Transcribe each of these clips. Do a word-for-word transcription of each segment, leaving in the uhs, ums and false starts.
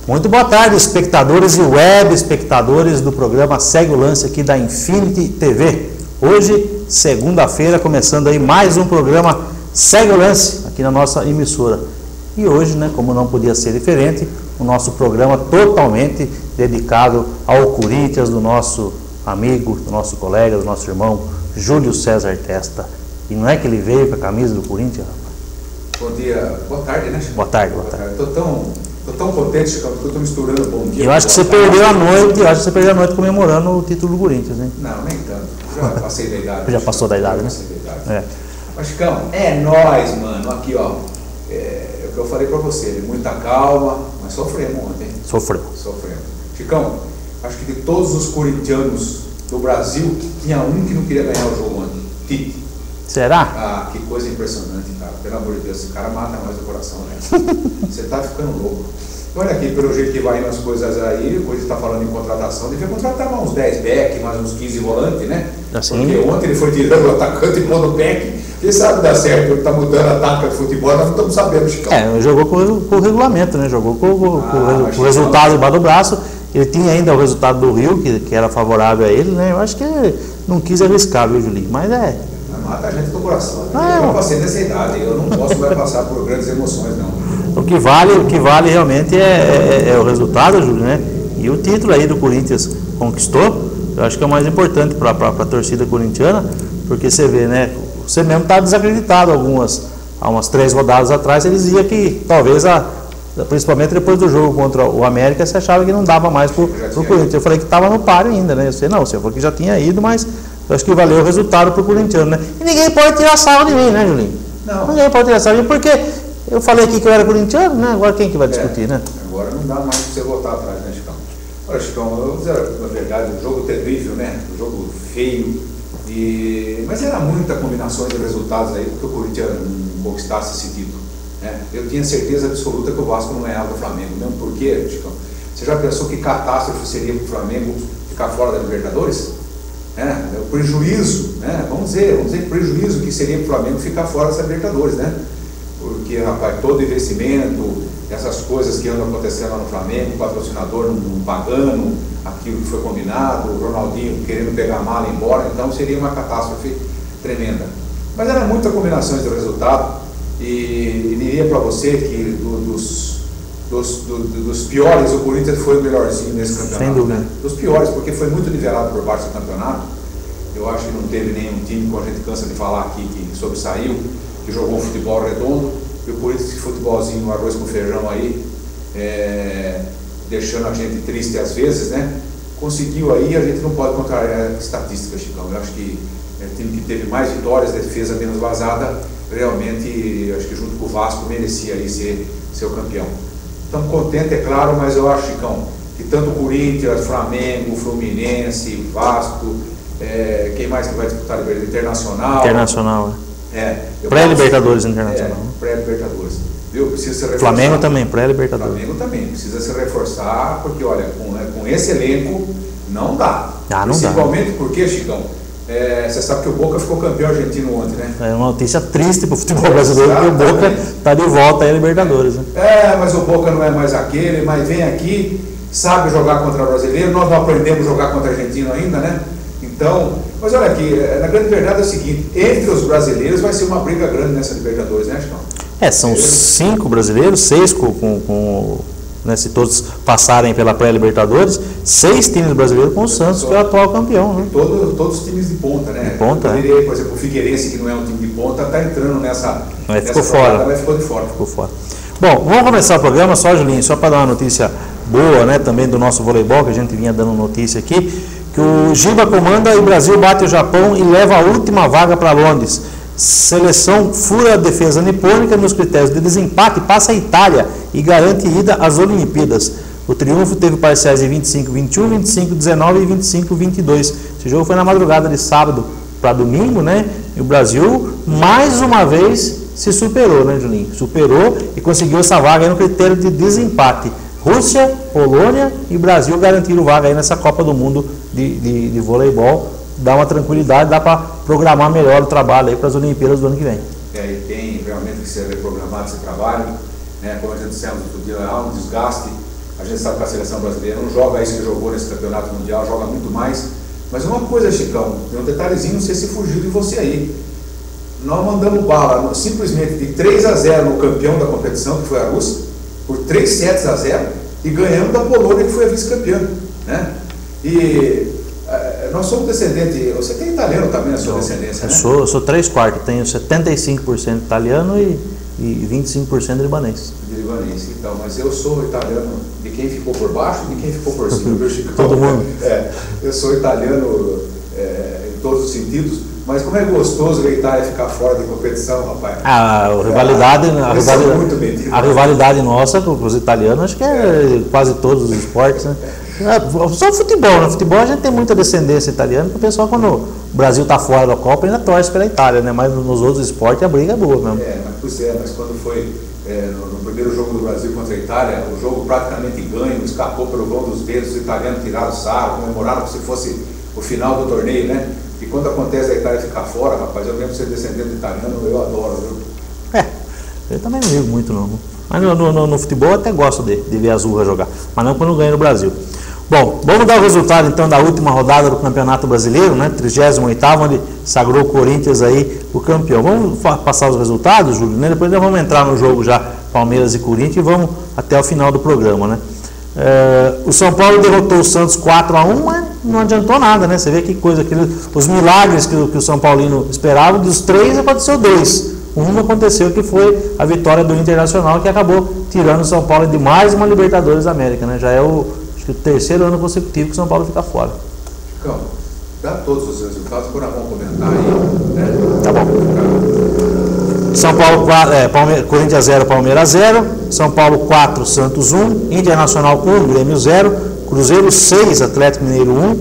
Muito boa tarde, espectadores e web espectadores do programa Segue o Lance aqui da Infinity T V. Hoje, segunda-feira, começando aí mais um programa Segue o Lance aqui na nossa emissora. E hoje, né, como não podia ser diferente, o nosso programa totalmente dedicado ao Corinthians, do nosso amigo, do nosso colega, do nosso irmão Júlio César Testa. E não é que ele veio com a camisa do Corinthians, rapaz? Bom dia, boa tarde, né, Chico? Boa tarde, boa tarde. Estou tão, tô tão contente, Chico, porque eu estou misturando bom dia. Eu acho que você perdeu a noite, eu acho que você perdeu a noite comemorando o título do Corinthians, hein? Não, nem tanto. Já passei da idade. Já passou da idade, né? Passei da idade. É. Mas, Chicão, é nóis, mano. Aqui, ó. É, é o que eu falei pra você, muita calma, mas sofremos ontem. Sofreu. Sofremos. Chicão, acho que de todos os corintianos do Brasil, tinha um que não queria ganhar o jogo ontem. Tite. Será? Ah, que coisa impressionante, cara. Pelo amor de Deus, esse cara mata mais do coração, né? Você tá ficando louco. Olha aqui, pelo jeito que vai indo as coisas aí, o Corinthians está falando em contratação, devia contratar mais uns dez back, mais uns quinze volantes, né? Assim. Porque ontem ele foi tirando o atacante e pondo o back. Quem sabe dar certo, ele está mudando a tática de futebol, nós não estamos sabendo, Chicão. É, jogou com, com o regulamento, né? Jogou com, com, Ah, com o resultado debaixo do braço. Ele tinha ainda o resultado do Rio, que, que era favorável a ele, né? Eu acho que ele não quis arriscar, viu, Julinho? Mas é. Mata a gente do coração. Ah, eu não passei nessa idade, eu não posso mais passar por grandes emoções, não. O que vale, o que vale realmente é, é, é o resultado, Júlio, né? E o título aí do Corinthians conquistou, eu acho que é o mais importante para a torcida corintiana, porque você vê, né? Você mesmo está desacreditado algumas, há umas três rodadas atrás, você dizia que talvez, a, principalmente depois do jogo contra o América, você achava que não dava mais para o Corinthians. Eu falei que estava no páreo ainda, né? Eu sei, não, você falou que já tinha ido, mas eu acho que valeu o resultado para o corintiano, né? E ninguém pode tirar sarro de mim, né, Julinho? Não. Ninguém pode tirar sarro de mim, porque eu falei aqui que eu era corintiano, né? Agora quem que vai discutir, é, né? Agora não dá mais para você voltar atrás, né, Chicão? Olha, Chicão, eu vou dizer na verdade, um jogo terrível, né? Um jogo feio. E... Mas era muita combinação de resultados aí porque o Corinthians não conquistasse esse título. Né? Eu tinha certeza absoluta que o Vasco não ganhava do Flamengo, mesmo porque, Chicão, você já pensou que catástrofe seria para o Flamengo ficar fora da Libertadores? É, o prejuízo, né? Vamos dizer, vamos dizer prejuízo que seria para o Flamengo ficar fora dessa Libertadores, né? Porque, rapaz, todo investimento, essas coisas que andam acontecendo lá no Flamengo, o patrocinador não, não pagando aquilo que foi combinado, o Ronaldinho querendo pegar a mala e ir embora, então seria uma catástrofe tremenda. Mas era muita combinação de resultado e, e diria para você que do, dos, dos, do, dos piores, o Corinthians foi o melhorzinho nesse campeonato. Sem dúvida. Né? Dos piores, porque foi muito nivelado por baixo do campeonato. Eu acho que não teve nenhum time, como a gente cansa de falar aqui, que sobressaiu, que jogou um futebol redondo, e o Corinthians, esse futebolzinho no arroz com feijão aí, é, deixando a gente triste às vezes, né? Conseguiu aí, a gente não pode contrariar a estatística, Chicão. Eu acho que é o time que teve mais vitórias, defesa menos vazada, realmente, acho que junto com o Vasco, merecia aí ser, ser o campeão. Estamos contentes, é claro, mas eu acho, Chicão, que tanto Corinthians, Flamengo, Fluminense, Vasco, é, quem mais que vai disputar a Libertadores? Internacional. Internacional, é. Pré-Libertadores Internacional. É, pré-Libertadores. Viu? Precisa se reforçar. Flamengo também, pré-Libertadores. Flamengo também, precisa se reforçar, porque olha, com, com esse elenco não dá. Ah, não Principalmente dá. porque, Chicão, é, você sabe que o Boca ficou campeão argentino ontem, né? É uma notícia triste para o futebol brasileiro, porque o Boca está de volta aí na Libertadores. Né? É, mas o Boca não é mais aquele, mas vem aqui, sabe jogar contra o brasileiro, nós não aprendemos a jogar contra o argentino ainda, né? Então, mas olha aqui, na grande verdade é o seguinte, entre os brasileiros vai ser uma briga grande nessa Libertadores, né, Chicão? É, são cinco brasileiros, seis com, com, com né, se todos passarem pela pré-Libertadores, seis times brasileiros com o Santos, que é o atual campeão. Né? Todo, todos os times de ponta, né? De ponta, poderia, é. Por exemplo, o Figueirense, que não é um time de ponta, está entrando nessa... Mas nessa ficou fora. Mas ficou de fora. Ficou fora. Bom, vamos começar o programa só, Julinho, só para dar uma notícia boa, né, também do nosso voleibol, que a gente vinha dando notícia aqui, que o Giba comanda e o Brasil bate o Japão e leva a última vaga para Londres. Seleção fura a defesa nipônica nos critérios de desempate, passa a Itália e garante ida às Olimpíadas. O triunfo teve parciais de vinte e cinco a vinte e um, vinte e cinco a dezenove e vinte e cinco a vinte e dois. Esse jogo foi na madrugada de sábado para domingo, né? E o Brasil, mais uma vez, se superou, né, Juninho? Superou e conseguiu essa vaga aí no critério de desempate. Rússia, Polônia e Brasil garantiram vaga aí nessa Copa do Mundo de, de, de voleibol. Dá uma tranquilidade, dá para programar melhor o trabalho aí para as Olimpíadas do ano que vem. É, e tem realmente que ser reprogramado esse trabalho, né? Como a gente dissemos outro dia, há um desgaste A gente sabe que a seleção brasileira não joga isso que jogou nesse campeonato mundial, joga muito mais. Mas uma coisa, Chicão, tem um detalhezinho, não sei se fugiu de você aí. Nós mandamos bala simplesmente de três a zero no campeão da competição, que foi a Rússia, por três sets a zero, e ganhamos da Polônia, que foi a vice-campeã, né? E uh, nós somos descendentes, você tem italiano também na sua eu, descendência, eu né? Sou, eu sou três quartos, tenho setenta e cinco por cento italiano e, e vinte e cinco por cento libanês. De libanês, então, mas eu sou italiano de quem ficou por baixo e de quem ficou por cima, viu, Chico? Todo mundo. É, eu sou italiano é, em todos os sentidos. Mas como é gostoso ver a Itália ficar fora de competição, rapaz. A rivalidade, é, a, rivalidade, muito medido, a rivalidade nossa com os italianos, acho que é, é quase todos os esportes, né? É, só futebol, né? Futebol a gente tem muita descendência italiana, porque o pessoal, quando o Brasil está fora da Copa, ainda torce pela Itália, né? Mas nos outros esportes a briga é boa mesmo. É, mas, pois é, mas quando foi é, no, no primeiro jogo do Brasil contra a Itália, o jogo praticamente ganho, escapou pelo vão dos dedos, os italianos tiraram o sarro, comemoraram como se fosse o final do torneio, né? E quando acontece a Itália ficar fora, rapaz, eu lembro de ser descendente de italiano, eu adoro, viu? É, eu também não ligo muito não. Mas no, no, no futebol eu até gosto de, de ver a Azurra jogar, mas não quando ganha no Brasil. Bom, vamos dar o resultado então da última rodada do Campeonato Brasileiro, né? trigésimo oitavo, onde sagrou o Corinthians aí o campeão. Vamos passar os resultados, Júlio, né? Depois nós vamos entrar no jogo já Palmeiras e Corinthians e vamos até o final do programa, né? É, o São Paulo derrotou o Santos quatro a um, mas não adiantou nada, né? Você vê que coisa, aquele, os milagres que, que o São Paulino esperava, dos três aconteceu dois. Um não aconteceu, que foi a vitória do Internacional, que acabou tirando o São Paulo de mais uma Libertadores da América, né? Já é o, acho que o terceiro ano consecutivo que o São Paulo fica fora. Chicão, dá todos os resultados, agora vamos comentar aí, né? Tá bom. São Paulo quatro, é, Palme, Corinthians zero, Palmeiras zero, São Paulo quatro, Santos um, Internacional um, Grêmio zero, Cruzeiro seis, Atlético Mineiro um,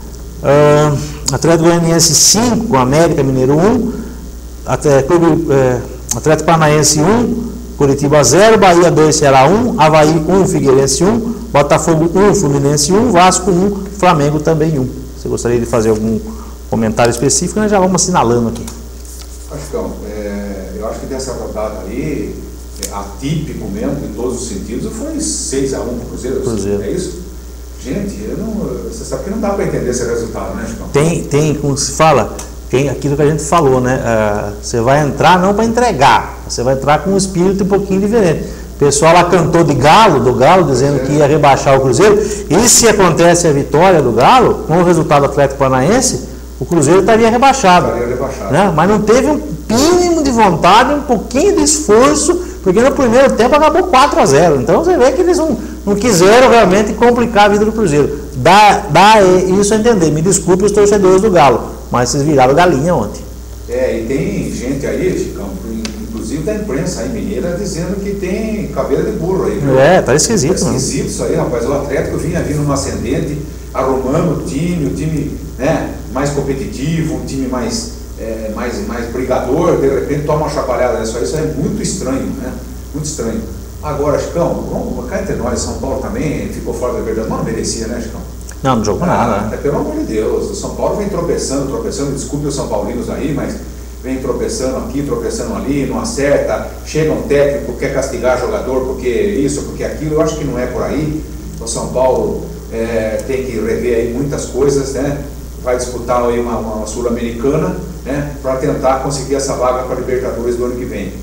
uh, Atlético Goianiense cinco, América Mineiro um, Atlético, é, Atlético Paranaense um, Curitiba zero, Bahia dois, Ceará um, Avaí um, Figueirense um, Botafogo um, Fluminense um, Vasco um, Flamengo também um. Você gostaria de fazer algum comentário específico, nós já vamos assinalando aqui. Acho que, é, eu acho que dessa rodada aí, é, atípico mesmo, em todos os sentidos, foi seis a um para o Cruzeiro, Cruzeiro. É isso? Gente, eu não, você sabe que não dá para entender esse resultado, né, Chicão? Tem, tem, como se fala, tem aquilo que a gente falou, né? Uh, você vai entrar não para entregar, você vai entrar com um espírito um pouquinho diferente. O pessoal lá cantou de Galo, do Galo, dizendo é. que ia rebaixar o Cruzeiro. E se acontece a vitória do Galo, com o resultado Atlético Paranaense, o Cruzeiro estaria rebaixado. Estaria rebaixado. Né? Mas não teve um mínimo de vontade, um pouquinho de esforço, porque no primeiro tempo acabou quatro a zero. Então você vê que eles não, não quiseram realmente complicar a vida do Cruzeiro. Dá, dá isso a entender. Me desculpe os torcedores do Galo, mas vocês viraram galinha ontem. É, e tem gente aí, Chicão, inclusive da imprensa aí mineira, dizendo que tem cabeça de burro aí. Viu? É, tá esquisito. Tá esquisito isso aí, rapaz. O Atlético vinha vindo numa ascendente, arrumando o time, o time, né, mais competitivo, um time mais, é, mais, mais brigador, de repente toma uma chacoalhada dessa aí, isso é muito estranho, né? Muito estranho. Agora, Chicão, vamos cá entre nós, São Paulo também ficou fora da verdade, não merecia, né, Chicão? Não, não jogou ah, nada. Né? Pelo amor de Deus, o São Paulo vem tropeçando, tropeçando, desculpe os São Paulinos aí, mas vem tropeçando aqui, tropeçando ali, não acerta, chega um técnico, quer castigar jogador porque isso, porque aquilo, eu acho que não é por aí. O São Paulo é, tem que rever aí muitas coisas, né? Vai disputar aí uma, uma Sul-Americana, né? Para tentar conseguir essa vaga para a Libertadores do ano que vem.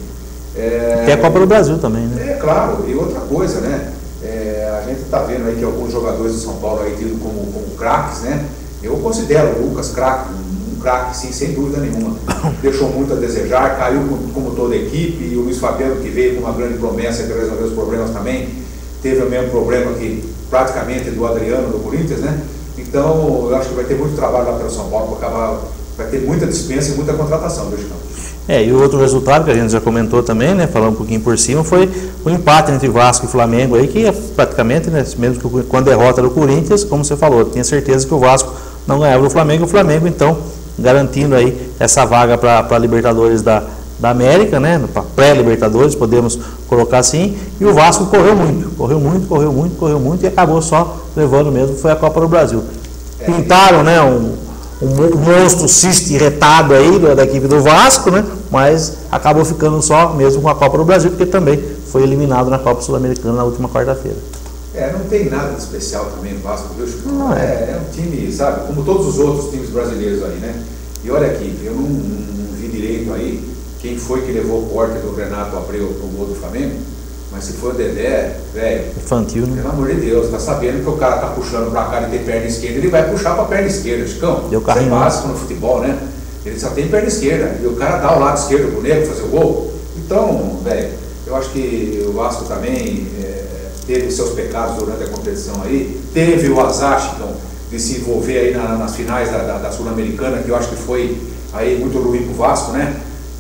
É, que é a Copa do Brasil também, né? É, claro, e outra coisa, né? É, a gente está vendo aí que alguns jogadores do São Paulo aí tidos como, como craques, né? Eu considero o Lucas craque, um craque sim, sem dúvida nenhuma. Deixou muito a desejar, caiu como, como toda a equipe, e o Luiz Fabiano, que veio com uma grande promessa de resolver os problemas também, teve o mesmo problema que praticamente do Adriano do Corinthians, né? Então, eu acho que vai ter muito trabalho lá pelo São Paulo, para acabar, vai ter muita dispensa e muita contratação, viu, Chicão? É, e o outro resultado que a gente já comentou também, né, falando um pouquinho por cima, foi o empate entre Vasco e Flamengo aí, que é praticamente, né, mesmo que com a derrota do Corinthians, como você falou, tinha certeza que o Vasco não ganhava do Flamengo, o Flamengo então garantindo aí essa vaga para a Libertadores da, da América, né, para pré-Libertadores, podemos colocar assim, e o Vasco correu muito, correu muito, correu muito, correu muito e acabou só levando mesmo, foi a Copa do Brasil. Pintaram, né, um um monstro cisto retado aí da equipe do Vasco, né? Mas acabou ficando só mesmo com a Copa do Brasil, porque também foi eliminado na Copa Sul-Americana na última quarta-feira. É, não tem nada de especial também no Vasco, viu, Chico? Não é. é. É um time, sabe, como todos os outros times brasileiros aí, né? E olha aqui, eu não, não, não vi direito aí quem foi que levou o corte do Renato Abreu pro gol do Flamengo, mas se for o Dedé, velho, infantil, né? Pelo amor de Deus, tá sabendo que o cara tá puxando pra cá e tem perna esquerda, ele vai puxar pra perna esquerda, Chicão. Deu Isso é básico no futebol, né? Ele só tem perna esquerda, e o cara dá o lado esquerdo pro nego fazer o gol. Então, velho, eu acho que o Vasco também é, teve seus pecados durante a competição aí, teve o azar, Chicão, de se envolver aí na, nas finais da, da, da Sul-Americana, que eu acho que foi aí muito ruim pro Vasco, né?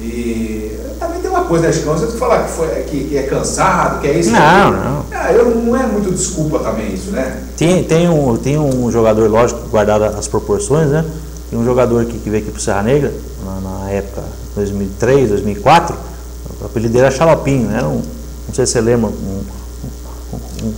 E também tem uma coisa, né, Chicão? Você tem que falar que, foi, que, que é cansado, que é isso. Não, que não. Ah, eu, não é muito desculpa também isso, né? Tem, tem, um, tem um jogador, lógico, guardado as proporções, né? Tem um jogador que, que veio aqui pro Serra Negra, na, na época dois mil e três, dois mil e quatro, o apelido dele era Xalopinho, era um, não sei se você lembra, um, um,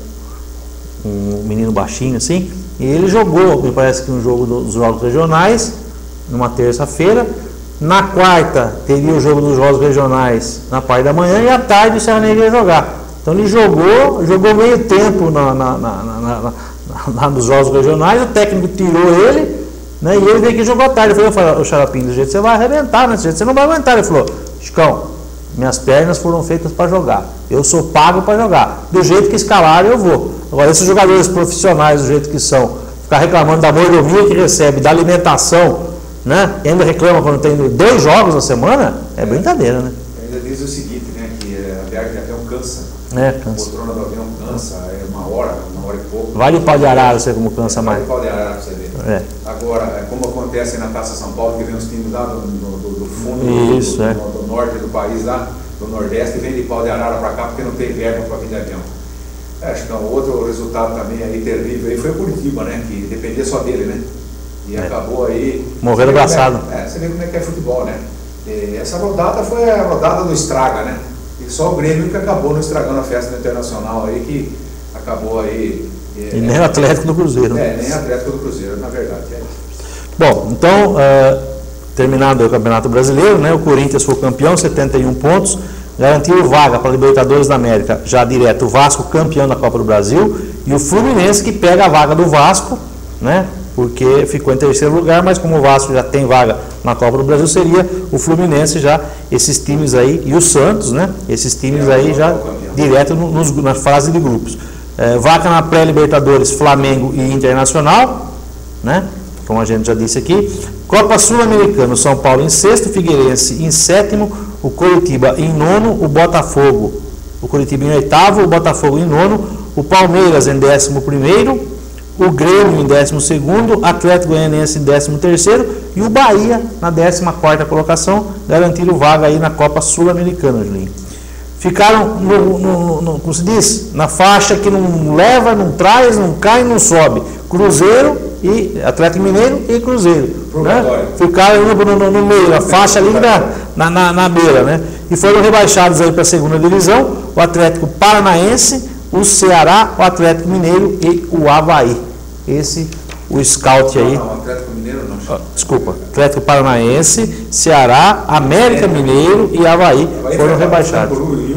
um, um menino baixinho assim, e ele jogou, me parece que um jogo dos jogos regionais, numa terça-feira. Na quarta teria o jogo dos jogos regionais na parte da manhã e à tarde o Serra Negra ia jogar. Então ele jogou, jogou meio tempo na, na, na, na, na, na, nos jogos regionais, o técnico tirou ele, né, e ele veio aqui e jogou à tarde. Eu falei, o Xarapinho, do jeito que você vai arrebentar, né? Do jeito que você não vai aguentar. Ele falou, Chicão, minhas pernas foram feitas para jogar, eu sou pago para jogar, do jeito que escalaram eu vou. Agora esses jogadores profissionais do jeito que são, ficar reclamando da mordomia que recebe, da alimentação, né? E ainda reclama quando tem dois jogos na semana, é, é brincadeira, né? Ainda diz o seguinte, né? Que a viagem de avião cansa. É, cansa. A poltrona do avião cansa, é uma hora, uma hora e pouco. Vale o pau de arara, você como cansa mais. Vale o pau de arara pra você ver. É. Agora, como acontece na Taça São Paulo, que vem os times lá do, do, do fundo Isso, do, é. do, do norte do país, lá do Nordeste, e vem de pau de arara pra cá porque não tem verba pra vir de avião. É, acho que um outro resultado também aí terrível aí foi o Curitiba, né? Que dependia só dele, né? E é. acabou aí... Morrendo abraçado. É, é, você vê como é que é futebol, né? E essa rodada foi a rodada do estraga, né? E só o Grêmio que acabou não estragando a festa internacional aí, que acabou aí... É, e nem o Atlético do Cruzeiro. É, nem o Atlético do Cruzeiro, na verdade. É. Bom, então, uh, terminado o Campeonato Brasileiro, né? O Corinthians foi campeão, setenta e um pontos, garantiu vaga para a Libertadores da América, já direto o Vasco, campeão da Copa do Brasil, e o Fluminense que pega a vaga do Vasco, né? Porque ficou em terceiro lugar, mas como o Vasco já tem vaga na Copa do Brasil, seria o Fluminense já, esses times aí, e o Santos, né? Esses times aí já direto no, nos, na fase de grupos. É, vaga na pré-Libertadores, Flamengo e Internacional, né? Como a gente já disse aqui. Copa Sul-Americana, o São Paulo em sexto, Figueirense em sétimo, o Coritiba em nono, o Botafogo, o Coritiba em oitavo, o Botafogo em nono, o Palmeiras em décimo primeiro, o Grêmio em décimo segundo, Atlético Goianiense em décimo terceiro e o Bahia na décima quarta colocação, garantindo vaga aí na Copa Sul-Americana, Julinho. Ficaram, no, no, no, como se diz, na faixa que não leva, não traz, não cai, não sobe. Cruzeiro e Atlético Mineiro e Cruzeiro. Né? Ficaram no, no, no meio, a faixa ali na, na, na beira, né? E foram rebaixados aí para a segunda divisão, o Atlético Paranaense, o Ceará, o Atlético Mineiro e o Avaí. Esse, o scout aí. Não, não, Atlético Mineiro não. Desculpa, Atlético Paranaense, Ceará, América Mineiro e Avaí foram rebaixados.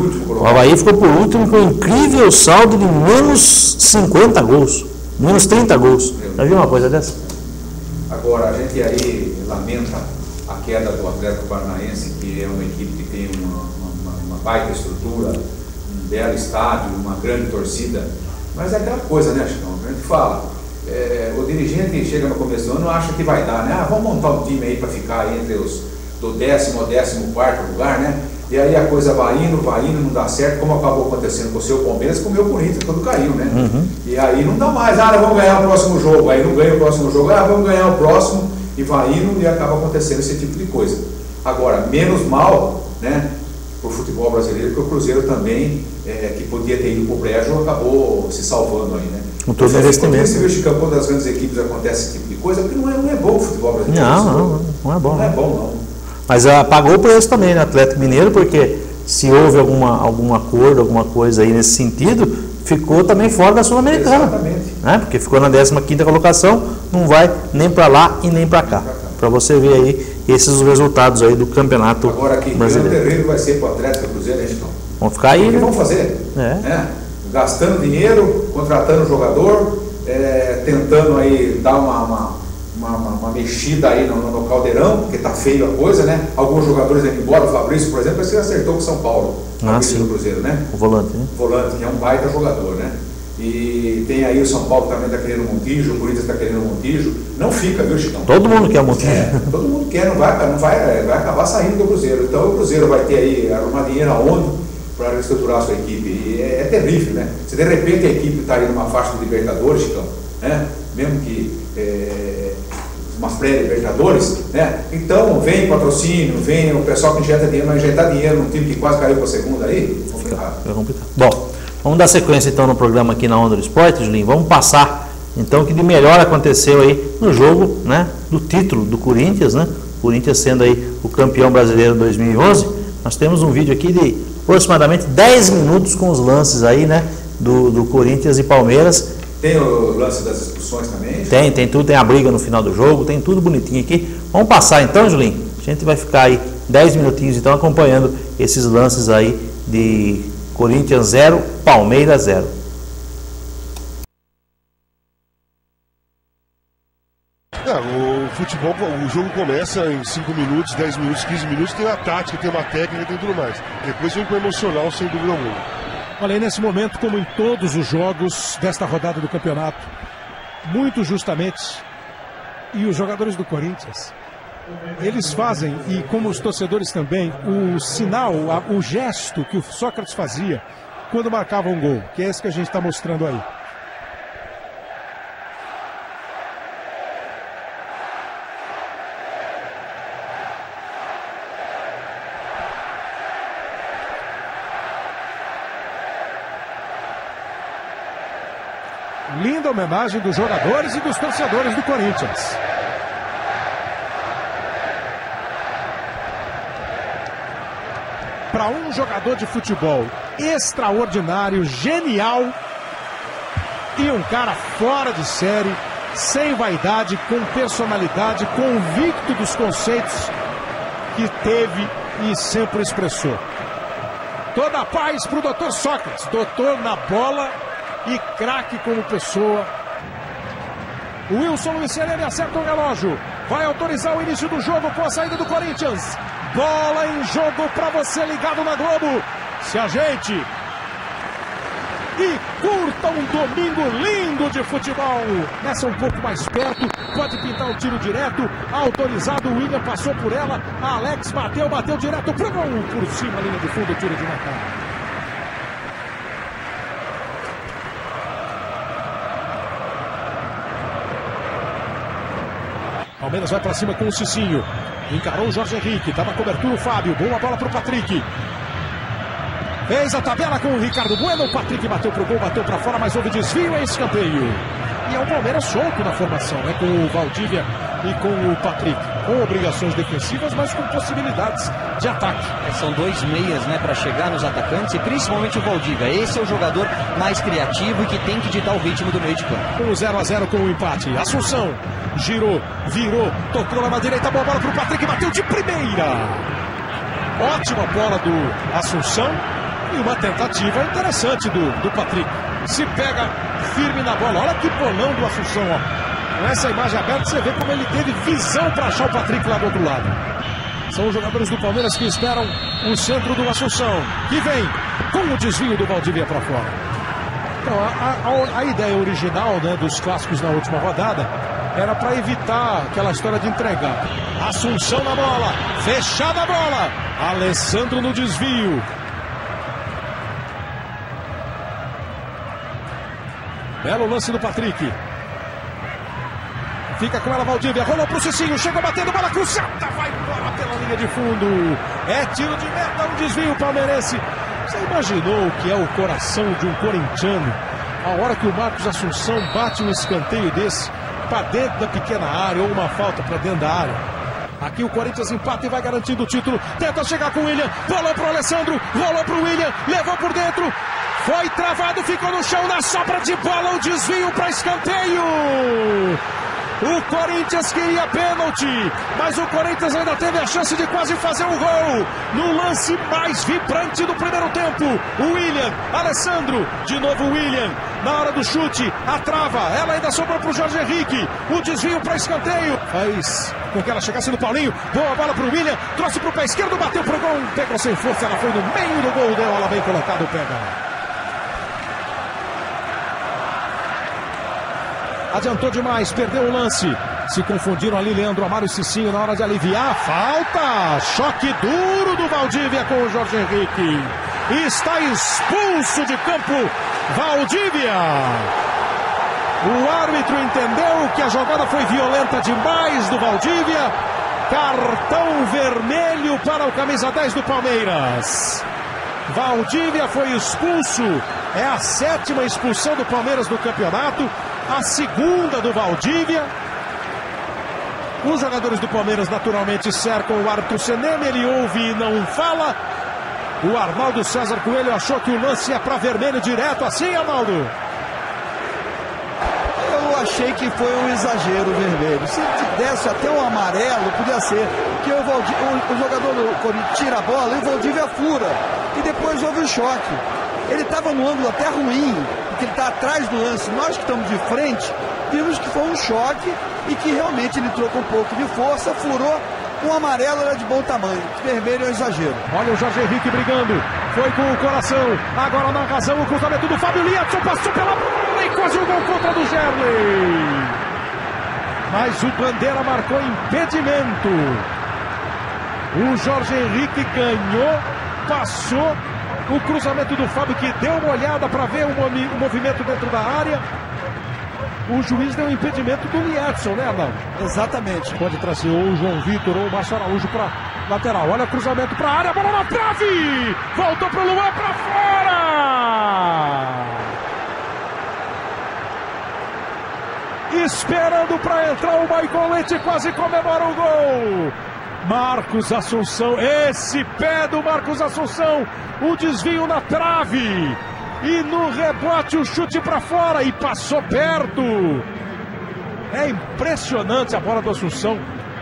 O Avaí ficou por último com um incrível saldo de menos cinquenta gols, menos trinta gols. Já viu uma coisa dessa? Agora, a gente aí lamenta a queda do Atlético Paranaense, que é uma equipe que tem uma, uma, uma baita estrutura, um belo estádio, uma grande torcida, mas é aquela coisa, né, Chicão? A gente fala, é, o dirigente chega no começo do ano, acha que vai dar, né? Ah, vamos montar um time aí para ficar aí entre os do décimo ao décimo quarto lugar, né? E aí a coisa vai indo, vai indo, não dá certo, como acabou acontecendo com o seu Palmeiras, com o meu Corinthians, quando caiu, né? Uhum. E aí não dá mais, ah, vamos ganhar o próximo jogo, aí não ganha o próximo jogo, ah, vamos ganhar o próximo, e vai indo e acaba acontecendo esse tipo de coisa. Agora, menos mal, né, para o futebol brasileiro, que o Cruzeiro também, é, que podia ter ido para o brejo, acabou se salvando aí, né? Com todo investimento. Você vê, Chicão, quando as grandes equipes acontece esse tipo de coisa, porque não é, não é bom o futebol brasileiro. Não, não, não é bom. Não é bom, não. Mas ah, pagou o preço também, né, Atlético Mineiro, porque se houve alguma, algum acordo, alguma coisa aí nesse sentido, ficou também fora da Sul-Americana. Exatamente. Né? Porque ficou na décima quinta colocação, não vai nem para lá e nem para cá. Para você ver aí esses os resultados aí do campeonato Agora, quem brasileiro. Agora, o terreno vai ser para o Atlético Cruzeiro, né, Chicão? Vamos ficar aí, O que né? vão fazer? É. É. gastando dinheiro, contratando jogador, é, tentando aí dar uma, uma, uma, uma mexida aí no, no caldeirão, porque tá feio a coisa, né? Alguns jogadores indo embora, o Fabrício, por exemplo, ele acertou com o São Paulo, ah, sim. do Cruzeiro, né? O volante, né? O volante, que é um baita jogador, né? E tem aí o São Paulo também está querendo o Montijo, o Corinthians está querendo o Montijo. Não fica, viu, Chicão? Todo mundo quer o Montijo. É, todo mundo quer, não vai, não vai, vai acabar saindo do Cruzeiro. Então o Cruzeiro vai ter aí, arrumar dinheiro aonde para reestruturar a sua equipe. E é, é terrível, né? Se de repente a equipe está aí numa faixa de Libertadores, Chicão, né? Mesmo que é, umas pré-Libertadores, né? Então vem patrocínio, vem o pessoal que injeta dinheiro, mas injetar dinheiro num time que quase caiu para a segunda aí, complicado. É complicado. Bom, vamos dar sequência então no programa aqui na Onda do Esporte, Julinho. Vamos passar então o que de melhor aconteceu aí no jogo, né, do título do Corinthians, né? Corinthians sendo aí o campeão brasileiro dois mil e onze. Nós temos um vídeo aqui de aproximadamente dez minutos com os lances aí, né, do, do Corinthians e Palmeiras. Tem o lance das expulsões também? Tem, tem tudo, tem a briga no final do jogo, tem tudo bonitinho aqui. Vamos passar então, Julinho. A gente vai ficar aí dez minutinhos então acompanhando esses lances aí de Corinthians zero, Palmeiras zero. É, o futebol, o jogo começa em cinco minutos, dez minutos, quinze minutos, tem uma tática, tem uma técnica, tem tudo mais. Depois vem com o emocional, sem dúvida alguma. Olha aí, nesse momento, como em todos os jogos desta rodada do campeonato, muito justamente, e os jogadores do Corinthians, eles fazem, e como os torcedores também, o sinal, o gesto que o Sócrates fazia quando marcava um gol, que é esse que a gente está mostrando aí. Linda homenagem dos jogadores e dos torcedores do Corinthians. Para um jogador de futebol extraordinário, genial e um cara fora de série, sem vaidade, com personalidade, convicto dos conceitos que teve e sempre expressou. Toda a paz para o doutor Sócrates, doutor na bola e craque como pessoa. O Wilson Luciano acerta o relógio. Vai autorizar o início do jogo com a saída do Corinthians. Bola em jogo para você ligado na Globo. Se ajeite e curta um domingo lindo de futebol. Nessa um pouco mais perto, pode pintar um tiro direto. Autorizado, o William passou por ela. Alex bateu, bateu direto pro gol. Por cima, linha de fundo, tiro de matar. Palmeiras vai para cima com o Cicinho. Encarou o Jorge Henrique. Dá na cobertura o Fábio. Boa bola para o Patrick. Fez a tabela com o Ricardo Bueno. O Patrick bateu pro gol, bateu para fora, mas houve desvio, é escanteio. E é o Palmeiras solto na formação, né? Com o Valdívia e com o Patrick. Com obrigações defensivas, mas com possibilidades de ataque. É, são dois meias, né, para chegar nos atacantes e principalmente o Valdívia. Esse é o jogador mais criativo e que tem que ditar o ritmo do meio de campo. Com o zero a zero com o empate. Assunção girou, virou, tocou lá na direita, boa bola pro Patrick, bateu de primeira. Ótima bola do Assunção e uma tentativa interessante do, do Patrick. Se pega firme na bola. Olha que bolão do Assunção, ó. Com essa imagem aberta você vê como ele teve visão para achar o Patrick lá do outro lado. São os jogadores do Palmeiras que esperam o centro do Assunção, que vem com o desvio do Valdívia para fora. Então, a, a, a ideia original, né, dos clássicos na última rodada era para evitar aquela história de entregar. Assunção na bola, fechada a bola. Alessandro no desvio. Belo lance do Patrick. Fica com ela Valdívia, rolou pro Cicinho, chegou batendo, bola cruzada, vai embora pela linha de fundo. É tiro de meta, um desvio palmeirense. Você imaginou o que é o coração de um corintiano a hora que o Marcos Assunção bate um escanteio desse para dentro da pequena área ou uma falta para dentro da área? Aqui o Corinthians empata e vai garantindo o título. Tenta chegar com o William, rolou pro Alessandro, rolou pro William, levou por dentro. Foi travado, ficou no chão na sobra de bola, o desvio para escanteio. O Corinthians queria pênalti, mas o Corinthians ainda teve a chance de quase fazer um gol. No lance mais vibrante do primeiro tempo, o William, Alessandro, de novo o William, na hora do chute, a trava, ela ainda sobrou para o Jorge Henrique, o desvio para escanteio, faz com que ela chegasse no Paulinho, boa bola para o William, trouxe para o pé esquerdo, bateu para o gol, pegou sem força, ela foi no meio do gol, deu, ela bem colocado, pega. Adiantou demais, perdeu o lance. Se confundiram ali Leandro Amaro e Cicinho na hora de aliviar. Falta! Choque duro do Valdívia com o Jorge Henrique. Está expulso de campo Valdívia. O árbitro entendeu que a jogada foi violenta demais do Valdívia. Cartão vermelho para o camisa dez do Palmeiras. Valdívia foi expulso. É a sétima expulsão do Palmeiras no campeonato. A segunda do Valdívia. Os jogadores do Palmeiras naturalmente cercam o árbitro Seneme, ele ouve e não fala. O Arnaldo César Coelho achou que o lance é para vermelho direto, assim, Arnaldo? Eu achei que foi um exagero vermelho. Se desse até um amarelo, podia ser. Porque o, Valdi, o, o jogador do Corinthians tira a bola e o Valdívia fura. E depois houve o choque. Ele estava no ângulo até ruim, porque ele está atrás do lance. Nós que estamos de frente, vimos que foi um choque e que realmente ele trocou um pouco de força, furou. Um amarelo era de bom tamanho, vermelho é um exagero. Olha o Jorge Henrique brigando, foi com o coração, agora na razão o cruzamento do Fábio Lietson, passou pela bola e quase o gol contra do Gerley. Mas o Bandeira marcou impedimento. O Jorge Henrique ganhou, passou. O cruzamento do Fábio, que deu uma olhada para ver o, o movimento dentro da área. O juiz deu um impedimento do Lietson, né, Arnaldo? Exatamente. Pode trazer ou o João Vitor ou o Márcio Araújo para lateral. Olha o cruzamento para a área, bola na trave! Voltou para o Luan, para fora! Esperando para entrar o Michael Leite, quase comemora o gol! Marcos Assunção, esse pé do Marcos Assunção, o desvio na trave e no rebote o chute para fora e passou perto. É impressionante a bola do Assunção.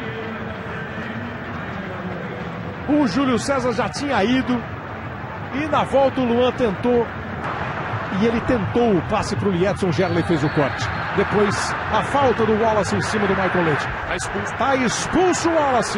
O Júlio César já tinha ido e na volta o Luan tentou e ele tentou o passe para o Lietson, o Gerley fez o corte. Depois, a falta do Wallace em cima do Michael Leite. Está expulso. Tá expulso o Wallace.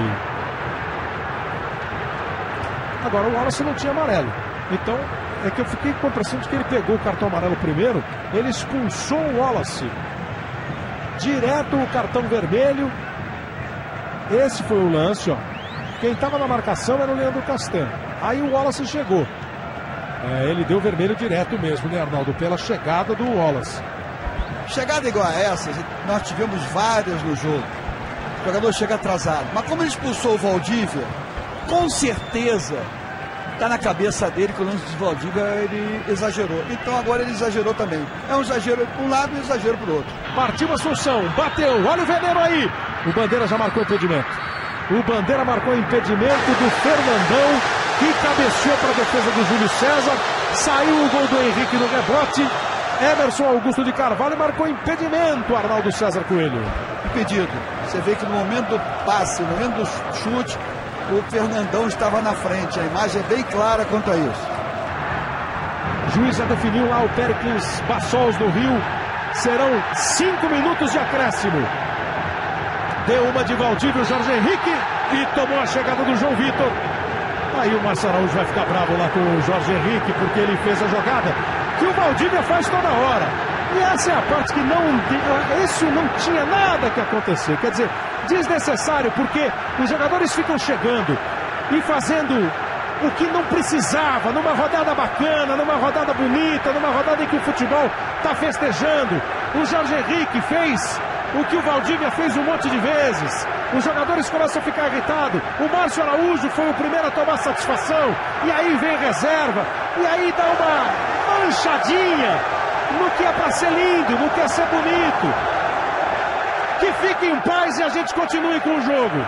Agora, o Wallace não tinha amarelo. Então, é que eu fiquei com a impressão de que ele pegou o cartão amarelo primeiro. Ele expulsou o Wallace. Direto o cartão vermelho. Esse foi o lance, ó. Quem estava na marcação era o Leandro Castanho. Aí o Wallace chegou. É, ele deu vermelho direto mesmo, né, Arnaldo? Pela chegada do Wallace. Chegada igual a essa, nós tivemos várias no jogo. O jogador chega atrasado. Mas como ele expulsou o Valdívia, com certeza está na cabeça dele que o lance de Valdívia ele exagerou. Então agora ele exagerou também. É um exagero para um lado e um exagero para o outro. Partiu Assunção, bateu, olha o veneno aí. O Bandeira já marcou impedimento. O Bandeira marcou impedimento do Fernandão, que cabeceou para a defesa do Júlio César. Saiu o gol do Henrique no rebote. Emerson Augusto de Carvalho marcou impedimento, Arnaldo César Coelho. Impedido. Você vê que no momento do passe, no momento do chute, o Fernandão estava na frente. A imagem é bem clara quanto a isso. O juiz já definiu lá o Péricles Bassols do Rio. Serão cinco minutos de acréscimo. Deu uma de Valdívia, o Jorge Henrique, e tomou a chegada do João Vitor. Aí o Márcio Araújo vai ficar bravo lá com o Jorge Henrique, porque ele fez a jogada que o Valdívia faz toda hora. E essa é a parte que não... Isso não tinha nada que acontecer. Quer dizer, desnecessário, porque os jogadores ficam chegando e fazendo o que não precisava, numa rodada bacana, numa rodada bonita, numa rodada em que o futebol está festejando. O Jorge Henrique fez o que o Valdívia fez um monte de vezes. Os jogadores começam a ficar irritados. O Márcio Araújo foi o primeiro a tomar satisfação. E aí vem reserva. E aí dá uma manchadinha no que é para ser lindo, no que é ser bonito. Que fique em paz e a gente continue com o jogo.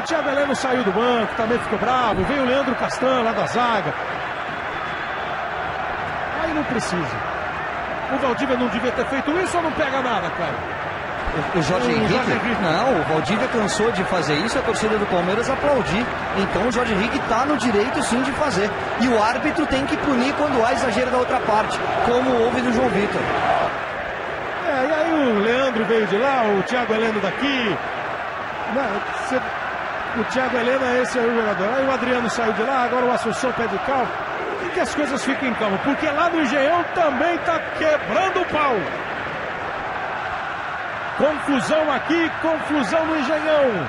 Thiago Heleno saiu do banco, também ficou bravo. Veio o Leandro Castan lá da zaga. Aí não precisa. O Valdívia não devia ter feito isso ou não pega nada, cara? O Jorge Henrique? Jorge Henrique? Não, o Valdívia cansou de fazer isso e a torcida do Palmeiras aplaudir. Então o Jorge Henrique está no direito sim de fazer. E o árbitro tem que punir quando há exagero da outra parte, como houve do João Vitor. É, e aí o Leandro veio de lá, o Thiago Heleno daqui. Não, cê, o Thiago Heleno é esse aí o jogador. Aí o Adriano saiu de lá, agora o Assunção pede calma. E que as coisas fiquem calmas, porque lá no Engenhão também está quebrando o pau. Confusão aqui, confusão no Engenhão.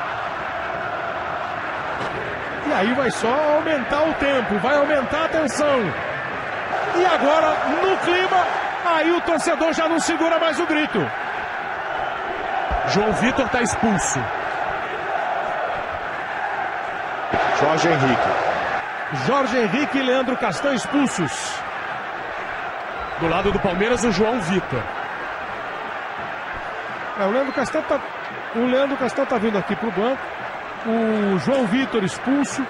E aí vai só aumentar o tempo, vai aumentar a tensão. E agora, no clima, aí o torcedor já não segura mais o grito. João Vitor está expulso. Jorge Henrique. Jorge Henrique e Leandro Castan expulsos. Do lado do Palmeiras, o João Vitor. É, o Leandro Castan tá, o Leandro Castan tá vindo aqui pro banco. O João Vitor expulso.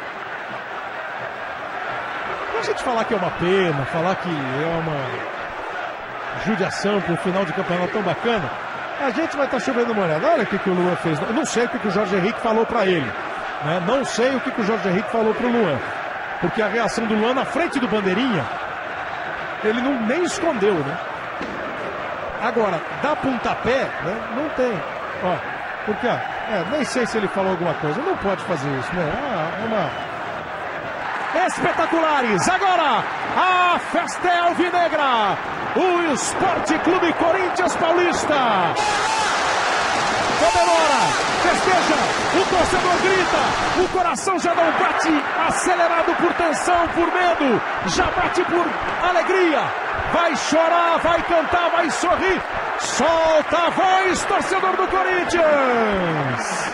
Pra gente falar que é uma pena, falar que é uma judiação para um final de campeonato tão bacana, a gente vai estar tá chovendo molhado. Olha o que, que o Luan fez. Eu não sei o que, que o Jorge Henrique falou para ele. Né? Não sei o que, que o Jorge Henrique falou pro Luan. Porque a reação do Luan na frente do Bandeirinha, ele não, nem escondeu, né? Agora, dá pontapé, né? Não tem. Ó, porque, ó, é, nem sei se ele falou alguma coisa. Não pode fazer isso, né? Ah, é uma... Espetaculares! Agora, a festa é alvinegra! O Esporte Clube Corinthians Paulista! Comemora, festeja, o torcedor grita, o coração já não bate acelerado por tensão, por medo, já bate por alegria. Vai chorar, vai cantar, vai sorrir. Solta a voz, torcedor do Corinthians.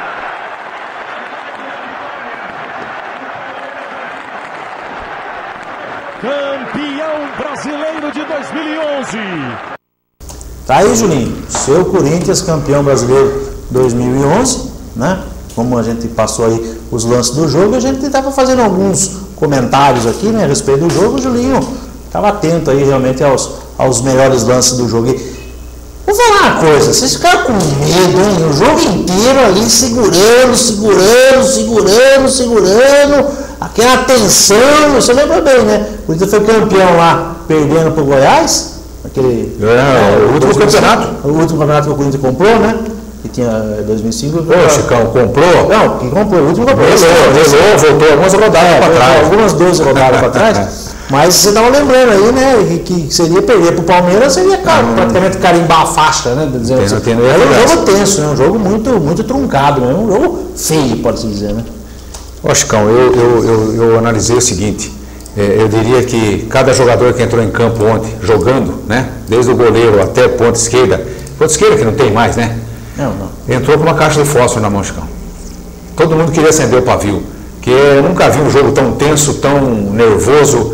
Campeão brasileiro de dois mil e onze. Tá aí, Julinho. Seu Corinthians, campeão brasileiro dois mil e onze, né? Como a gente passou aí os lances do jogo, a gente estava fazendo alguns comentários aqui, né, a respeito do jogo. O Julinho estava atento aí realmente aos, aos melhores lances do jogo. E vou falar uma coisa, vocês ficaram com medo, hein? O jogo inteiro ali segurando, segurando, segurando, segurando, aquela tensão, você lembra bem, né? O Corinthians foi campeão lá, perdendo para o Goiás, aquele, é, é, o último campeonato. O último campeonato que o Corinthians comprou, né? Que tinha dois mil e cinco. Ô, Chicão, comprou? Não, que comprou, o último comprou. Relou, voltou algumas rodadas é, para trás. Algumas doze rodadas para trás. Mas você estava lembrando aí, né, que seria perder para o Palmeiras, seria cara, hum. praticamente carimbar a faixa, né? Dizendo assim. Tem, tem, é um jogo tenso, né? Um jogo muito, muito truncado, né? Um jogo feio, pode-se dizer, né? Ó, Chicão, eu, eu, eu, eu analisei o seguinte, é, eu diria que cada jogador que entrou em campo ontem, jogando, né? Desde o goleiro até a ponta esquerda, ponta esquerda que não tem mais, né? Não, não. Entrou com uma caixa de fósforo na mão, Chicão. Todo mundo queria acender o pavio, que eu nunca vi um jogo tão tenso, tão nervoso,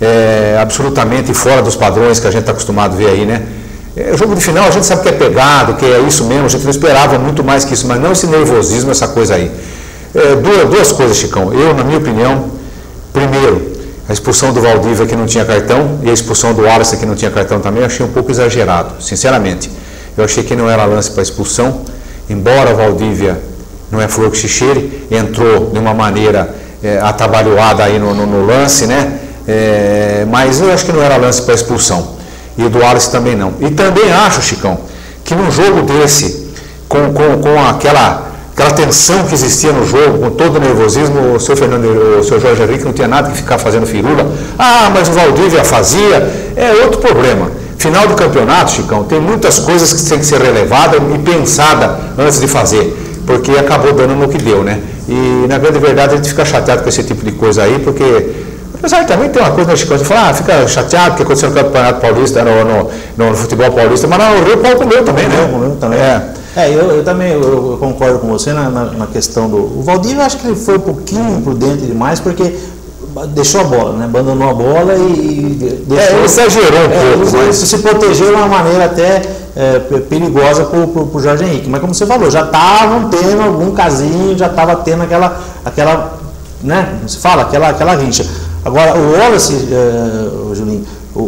é, absolutamente fora dos padrões que a gente está acostumado a ver aí, né? É, jogo de final a gente sabe que é pegado, que é isso mesmo, a gente não esperava muito mais que isso, mas não esse nervosismo, essa coisa aí. É, duas, duas coisas, Chicão. Eu, na minha opinião, primeiro, a expulsão do Valdívia que não tinha cartão e a expulsão do Wallace que não tinha cartão também, eu achei um pouco exagerado, sinceramente. Eu achei que não era lance para expulsão, embora o Valdívia não é flor que se cheire, entrou de uma maneira é, atabalhoada aí no, no, no lance, né? É, mas eu acho que não era lance para expulsão. E o do Wallace também não. E também acho, Chicão, que num jogo desse, com, com, com aquela, aquela tensão que existia no jogo, com todo o nervosismo, o seu Fernando, o seu Jorge Henrique não tinha nada que ficar fazendo firula. Ah, mas o Valdívia fazia, é outro problema. Final do campeonato, Chicão, tem muitas coisas que tem que ser relevada e pensada antes de fazer, porque acabou dando no que deu, né? E na grande verdade a gente fica chateado com esse tipo de coisa aí, porque apesar que também tem uma coisa, né, Chicão, de falar, ah, fica chateado porque aconteceu no Campeonato Paulista, no, no, no, no futebol paulista, mas no Rio o pau comeu também, né? Comeu também. É, é eu, eu também eu, eu concordo com você na, na, na questão do... O Valdívia, eu acho que ele foi um pouquinho imprudente demais, porque deixou a bola, né? Abandonou a bola e, e deixou, é, ele exagerou um é, pouco, ele, mas... se protegeu de uma maneira até é, perigosa para o Jorge Henrique, mas como você falou, já estavam tendo algum casinho, já estava tendo aquela, aquela, né? Você fala, aquela, aquela rincha. Agora, o Wallace, é, o Julinho, o,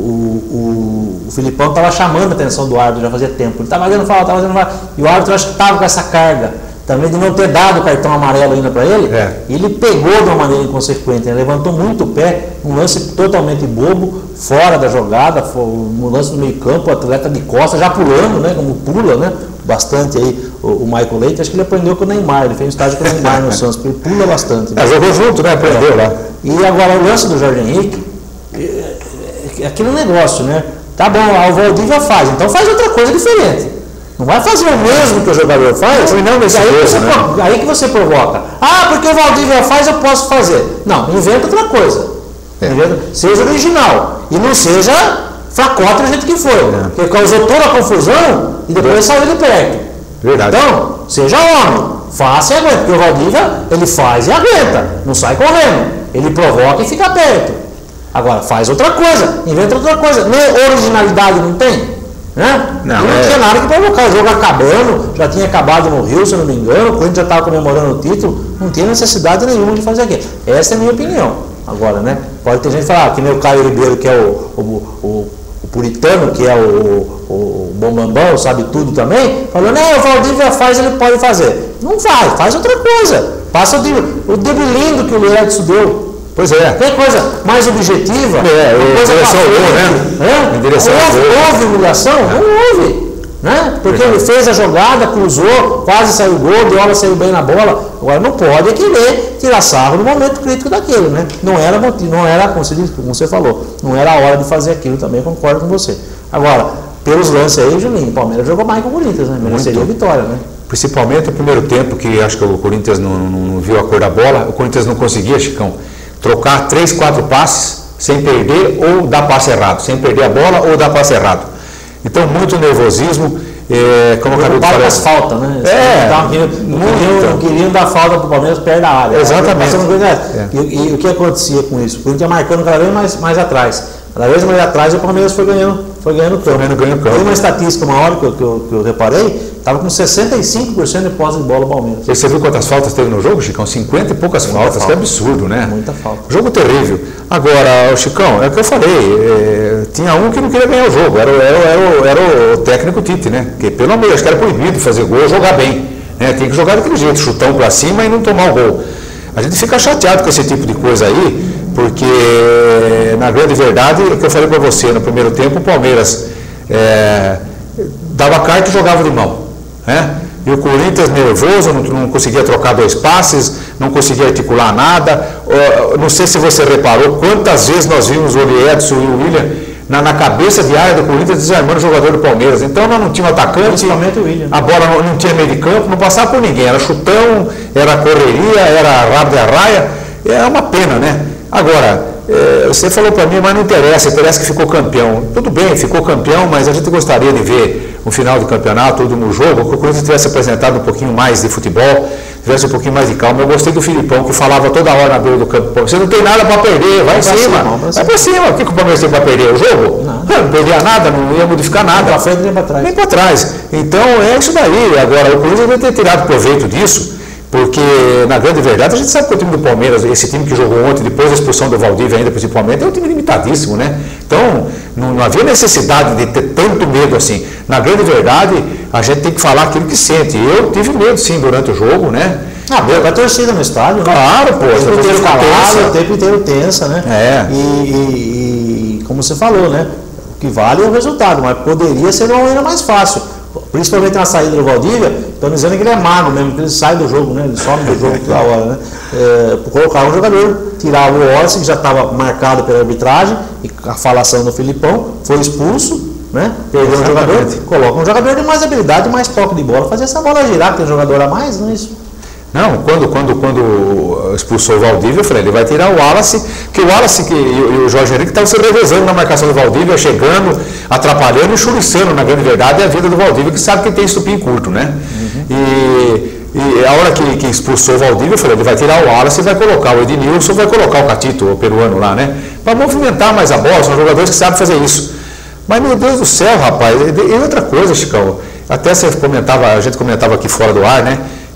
o, o Filipão estava chamando a atenção do árbitro já fazia tempo, ele estava fazendo falta, estava fazendo falta, e o árbitro acho que estava com essa carga também de não ter dado o cartão amarelo ainda para ele, é. E ele pegou de uma maneira inconsequente, ele levantou muito o pé, um lance totalmente bobo, fora da jogada, um lance no meio campo, o atleta de costa já pulando, né, como pula, né, bastante aí o, o Michael Leite, acho que ele aprendeu com o Neymar, ele fez um estágio com o Neymar no Santos, porque ele pula bastante. Né? É, jogou junto, né, aprendeu lá. E agora o lance do Jorge Henrique, é, é aquele negócio, né, tá bom, o Valdívia faz, então faz outra coisa diferente. Não vai fazer o mesmo que o jogador faz, não, nesse aí, coisa, que você, né? Aí que você provoca. Ah, porque o Valdívia faz, eu posso fazer. Não, inventa outra coisa. É. Inventa, seja original. E não seja fracota do jeito que foi. É. Porque causou toda a confusão e depois é. saiu de perto. Verdade. Então, seja homem, faça e aguenta. Porque o Valdívia, ele faz e aguenta. Não sai correndo. Ele provoca e fica perto. Agora, faz outra coisa. Inventa outra coisa. Nem originalidade não tem. Né? Não, não é... tinha nada que provocar, o jogo acabando, já tinha acabado no Rio, se eu não me engano, o Corinthians já estava comemorando o título, não tinha necessidade nenhuma de fazer aquilo. Essa é a minha opinião. Agora, né? Pode ter gente que falar, ah, que nem o Caio Ribeiro, que é o, o, o, o puritano, que é o, o, o bombambão, sabe tudo também, falando, não, o Valdívia faz, ele pode fazer. Não faz, faz outra coisa. Passa o drible lindo que o Leandro deu. Pois é. Tem coisa mais objetiva. É, em direção ao gol, né? É? Em direção ao gol. Houve humilhação? É. Não houve. Né? Porque ele fez a jogada, cruzou, quase saiu o gol, de hora saiu bem na bola. Agora não pode querer tirar sarro no momento crítico daquilo, né? Não era motivo, não era, como você, disse, como você falou, não era a hora de fazer aquilo também, concordo com você. Agora, pelos lances aí, Juninho, o Palmeiras jogou mais que o Corinthians, né? Mereceria a vitória, né? Principalmente o primeiro tempo, que acho que o Corinthians não, não, não viu a cor da bola, o Corinthians não conseguia, Chicão, trocar três, quatro passes sem perder ou dar passe errado, sem perder a bola ou dar passe errado. Então, muito nervosismo, é, como eu acabei de falar. As faltas, né? É, não, queriam, não, queriam, não queriam dar falta para o Palmeiras perto da área. Exatamente. É. E, e o que acontecia com isso? O Corinthians marcando cada vez mais, mais atrás. Cada vez mais atrás, o Palmeiras foi ganhando, foi ganhando campo. Ganhando, ganhando campo. Tem uma estatística, uma hora que eu, que eu, que eu reparei, estava com sessenta e cinco por cento de posse de bola o Palmeiras. E você viu quantas faltas teve no jogo, Chicão? cinquenta e poucas Muita faltas, falta. Que absurdo, né? Muita falta. Jogo terrível. Agora, Chicão, é o que eu falei, é, tinha um que não queria ganhar o jogo, era, era, era, era o técnico Tite, né? Porque pelo menos acho que era proibido fazer gol, jogar bem. Né? Tem que jogar daquele jeito, chutão para cima e não tomar o gol. A gente fica chateado com esse tipo de coisa aí, porque na grande verdade, o que eu falei para você, no primeiro tempo o Palmeiras é, dava carta e jogava de mão, né? E o Corinthians nervoso, não, não conseguia trocar dois passes, não conseguia articular nada. Não sei se você reparou quantas vezes nós vimos o Edson e o William na, na cabeça de área do Corinthians desarmando o jogador do Palmeiras. Então nós não tínhamos atacante, principalmente o William. A bola não, não tinha meio de campo, não passava por ninguém, era chutão, era correria, era rabo de arraia. É uma pena, né? Agora, é, você falou para mim, mas não interessa, interessa que ficou campeão. Tudo bem, ficou campeão, mas a gente gostaria de ver o final do campeonato, todo no jogo, que o Corinthians tivesse apresentado um pouquinho mais de futebol, tivesse um pouquinho mais de calma. Eu gostei do Filipão, que falava toda hora na beira do campo, você não tem nada para perder, vai em cima, vai para cima. O que, que o Palmeiras tem para perder? O jogo? Não, não perdia nada, não ia modificar nada. Nem para frente, nem para trás. Nem para trás. Então é isso daí. Agora, o Corinthians deve ter tirado proveito disso, porque, na grande verdade, a gente sabe que o time do Palmeiras, esse time que jogou ontem, depois da expulsão do Valdívia ainda principalmente, é um time limitadíssimo, né? Então, não, não havia necessidade de ter tanto medo assim. Na grande verdade, a gente tem que falar aquilo que sente. Eu tive medo, sim, durante o jogo, né? Ah, bom, a torcida no estádio, né? Claro, pô. O tempo inteiro calado, o tempo inteiro tensa, né? É. E, e, e, como você falou, né? O que vale é o resultado, mas poderia ser uma maneira mais fácil. Principalmente na saída do Valdívia, estão dizendo que ele é mago mesmo, que ele sai do jogo, né? Ele some do jogo toda hora, né? É, colocar um jogador, tirar o Wallace, que já estava marcado pela arbitragem, e a falação do Filipão, foi expulso, né? Perdeu um jogador, coloca um jogador de mais habilidade, mais toque de bola, fazer essa bola girar, que tem jogador a mais, não é isso? Não, quando, quando, quando expulsou o Valdívia, eu falei, ele vai tirar o Wallace, que o Wallace que, e o Jorge Henrique estavam se revezando na marcação do Valdívia, chegando, atrapalhando e churiçando, na grande verdade, é a vida do Valdívia, que sabe que tem estupim curto, né? Uhum. E E a hora que, que expulsou o Valdívia, eu falei, ele vai tirar o Wallace e vai colocar o Ednilson, vai colocar o Catito, o peruano lá, né? Para movimentar mais a bola, são jogadores que sabem fazer isso. Mas, meu Deus do céu, rapaz, e outra coisa, Chicão, até você comentava, a gente comentava aqui fora do ar, né?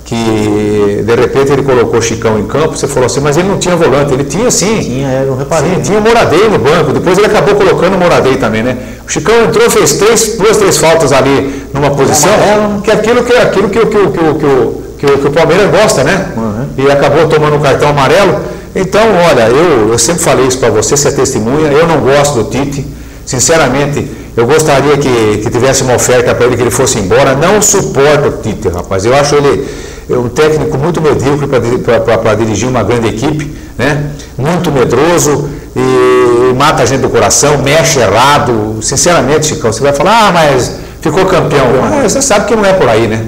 Que de repente ele colocou o Chicão em campo, você falou assim, mas ele não tinha volante, ele tinha sim. Tinha, eu não reparei. Sim, né? tinha o Moradei no banco, depois ele acabou colocando o Moradei também, né? O Chicão entrou, fez três, duas, três faltas ali numa posição, que é aquilo que, aquilo que, que, que, que, que, que, que o Palmeiras gosta, né? Uhum. E acabou tomando um cartão amarelo. Então, olha, eu, eu sempre falei isso para você, você é testemunha, eu não gosto do Tite, sinceramente, eu gostaria que, que tivesse uma oferta para ele, que ele fosse embora, não suporto o Tite, rapaz, eu acho ele um técnico muito medíocre para dirigir uma grande equipe, né? Muito medroso e mata a gente do coração, mexe errado, sinceramente, Chicão, você vai falar, ah, mas ficou campeão, mas você sabe que não é por aí, né?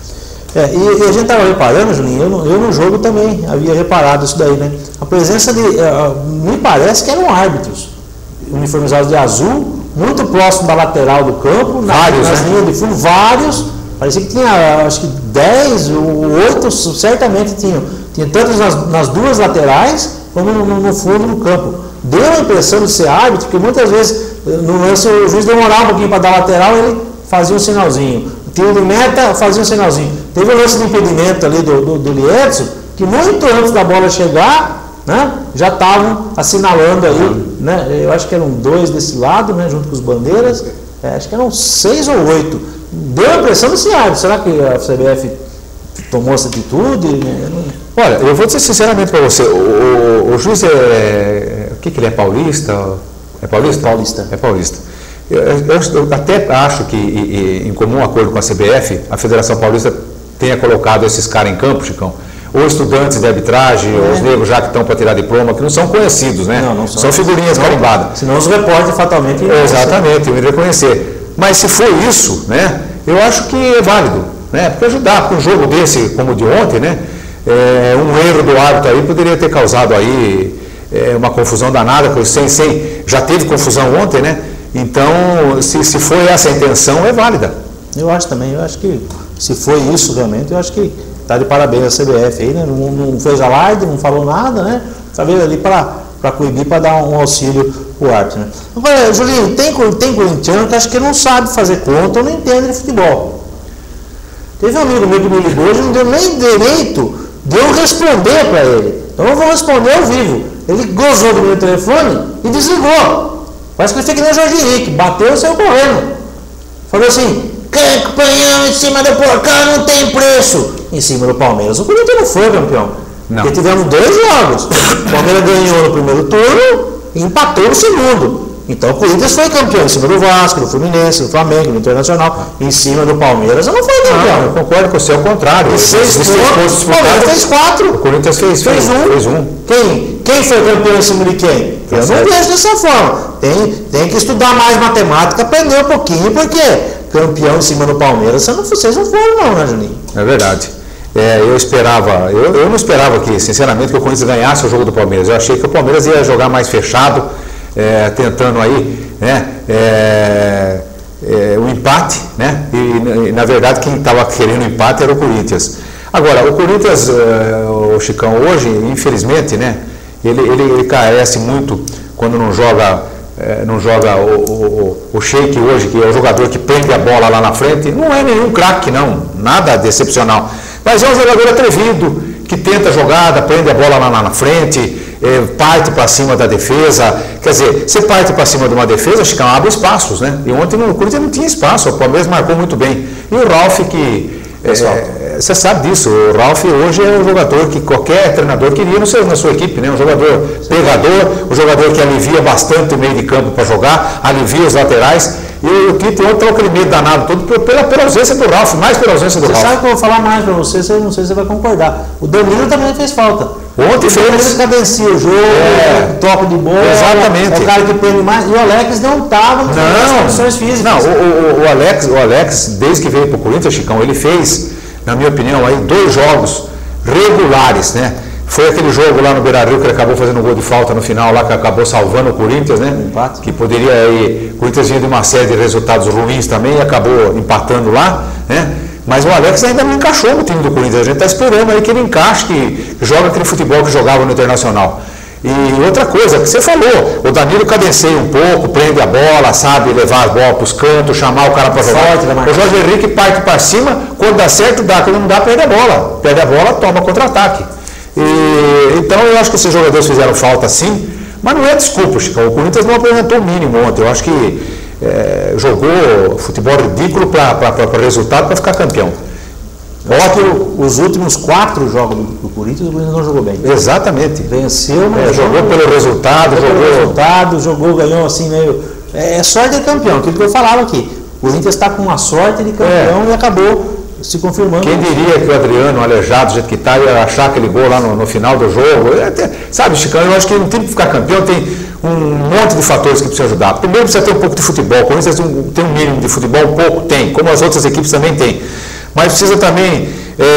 É, e, e a gente estava reparando, Julinho, eu, eu no jogo também havia reparado isso daí, né? A presença de, uh, me parece que eram árbitros, uniformizados de azul, muito próximo da lateral do campo, vários, nas né? linhas de fundo, vários, parecia que tinha, acho que dez ou oito, certamente tinham, tinha tanto nas, nas duas laterais, como no, no fundo do campo. Deu a impressão de ser árbitro, porque muitas vezes, no lance, o juiz demorava um pouquinho para dar lateral, ele fazia um sinalzinho. Tiro de meta, fazia um sinalzinho. Teve um lance de impedimento ali do, do, do Liedson, que muito antes da bola chegar, né, já estavam assinalando aí, né, eu acho que eram dois desse lado, né, junto com os bandeiras, é, acho que eram seis ou oito. Deu a impressão desse árbitro. Será que a C B F tomou essa atitude? Olha, eu vou dizer sinceramente para você, o, o, o juiz é, é, o que, que ele é, paulista? É paulista? É paulista. É paulista. Eu, eu, eu até acho que, e, e, em comum acordo com a C B F, a Federação Paulista tenha colocado esses caras em campo, Chicão, ou estudantes de arbitragem, é. ou os negros já que estão para tirar diploma, que não são conhecidos, né? Não, não são. São figurinhas carimbadas. Senão os repórteres fatalmente iam Exatamente, iam reconhecer. Mas se for isso, né, eu acho que é válido, né? Porque ajudar com um jogo desse, como o de ontem, né? É, um erro do árbitro aí poderia ter causado aí é, uma confusão danada, sem, sem, já teve confusão ontem, né? Então, se, se foi essa a intenção, é válida. Eu acho também, eu acho que se foi isso realmente, eu acho que está de parabéns a C B F aí, né? Não, não fez alarde, não falou nada, né? Talvez ali para coibir, para dar um auxílio para o árbitro, né? Agora, Julinho, tem, tem corintiano que acho que não sabe fazer conta ou não entende de futebol. Teve um amigo meu que me ligou, hoje não deu nem direito de eu responder para ele. Então eu vou responder ao vivo. Ele gozou do meu telefone e desligou. Parece que ele fica que nem o Jorge Henrique, bateu e saiu correndo. Falou assim, campeão em cima do porcão não tem preço. Em cima do Palmeiras. O Corinthians não foi campeão. Não. Porque tivemos dois jogos. O Palmeiras ganhou no primeiro turno e empatou no segundo. Então o Corinthians foi campeão em cima do Vasco, do Fluminense, do Flamengo, do Internacional. Em cima do Palmeiras não foi campeão. Não, eu concordo com você, ao contrário. E seis pontos, o Palmeiras fez quatro. O Corinthians fez, fez, fez um. Fez um. Quem, quem foi campeão em cima de quem? Eu não vejo dessa forma. Tem, tem que estudar mais matemática, aprender um pouquinho, porque campeão em cima do Palmeiras, você não, vocês não foram não, né, Juninho? É verdade. É, eu esperava, eu, eu não esperava que, sinceramente, que o Corinthians ganhasse o jogo do Palmeiras. Eu achei que o Palmeiras ia jogar mais fechado, é, tentando aí, né, é, é, o empate, né, e, e na verdade quem estava querendo o empate era o Corinthians. Agora, o Corinthians, é, o Chicão, hoje, infelizmente, né, ele, ele, ele carece muito quando não joga, é, não joga o, o, o Sheik hoje, que é o jogador que prende a bola lá na frente. Não é nenhum craque, não, nada de excepcional. Mas é um jogador atrevido, que tenta a jogada, prende a bola lá na frente, é, parte para cima da defesa. Quer dizer, você parte para cima de uma defesa, acho que abre espaços, né? E ontem no Corinthians não tinha espaço, o Palmeiras marcou muito bem. E o Ralf, que é, você sabe disso, o Ralf hoje é um jogador que qualquer treinador queria no seu, na sua equipe, né? Um jogador pegador, um jogador que alivia bastante o meio de campo para jogar, alivia os laterais. E o Tite ontem está aquele medo danado todo pela, pela ausência do Ralf, mais pela ausência do você Ralf. Você sabe que eu vou falar mais para você, você, não sei se você vai concordar. O Danilo também fez falta. Ontem fez. Ele cadencia o jogo, é, toque de bola. Exatamente. É o cara que prende mais. E o Alex não estava nas condições físicas. Não, o, o, o, Alex, o Alex, desde que veio para o Corinthians, Chicão, ele fez, na minha opinião, aí, dois jogos regulares, né? Foi aquele jogo lá no Beira-Rio que ele acabou fazendo um gol de falta no final, lá que acabou salvando o Corinthians, né? Empate. Que poderia ir. O Corinthians vinha de uma série de resultados ruins também e acabou empatando lá, né? Mas o Alex ainda não encaixou no time do Corinthians. A gente está esperando aí que ele encaixe, que, que joga aquele futebol que jogava no Internacional. E outra coisa, que você falou, o Danilo cadencia um pouco, prende a bola, sabe levar a bola para os cantos, chamar o cara para jogar. O Jorge Henrique parte para cima, quando dá certo dá, quando não dá perde a bola. Perde a bola, toma contra-ataque. E, então eu acho que esses jogadores fizeram falta sim, mas não é desculpa, Chico. O Corinthians não apresentou o mínimo ontem. Eu acho que é, jogou futebol ridículo para resultado para ficar campeão. Ótimo, os últimos quatro jogos do, do Corinthians, o Corinthians não jogou bem. Exatamente. Venceu, mas é, jogou pelo resultado, jogou jogou pelo resultado, jogou, ganhou assim meio. É, é sorte de campeão, aquilo que eu falava aqui. O Corinthians está com uma sorte de campeão é. e acabou se confirmando. Quem diria que o Adriano, aleijado do jeito que está, ia achar aquele gol lá no, no final do jogo? Até, sabe, Chicão, eu acho que não tem que ficar campeão, tem um monte de fatores que precisam ajudar. Primeiro precisa ter um pouco de futebol. O Corinthians tem um mínimo de futebol, um pouco tem, como as outras equipes também têm. Mas precisa também,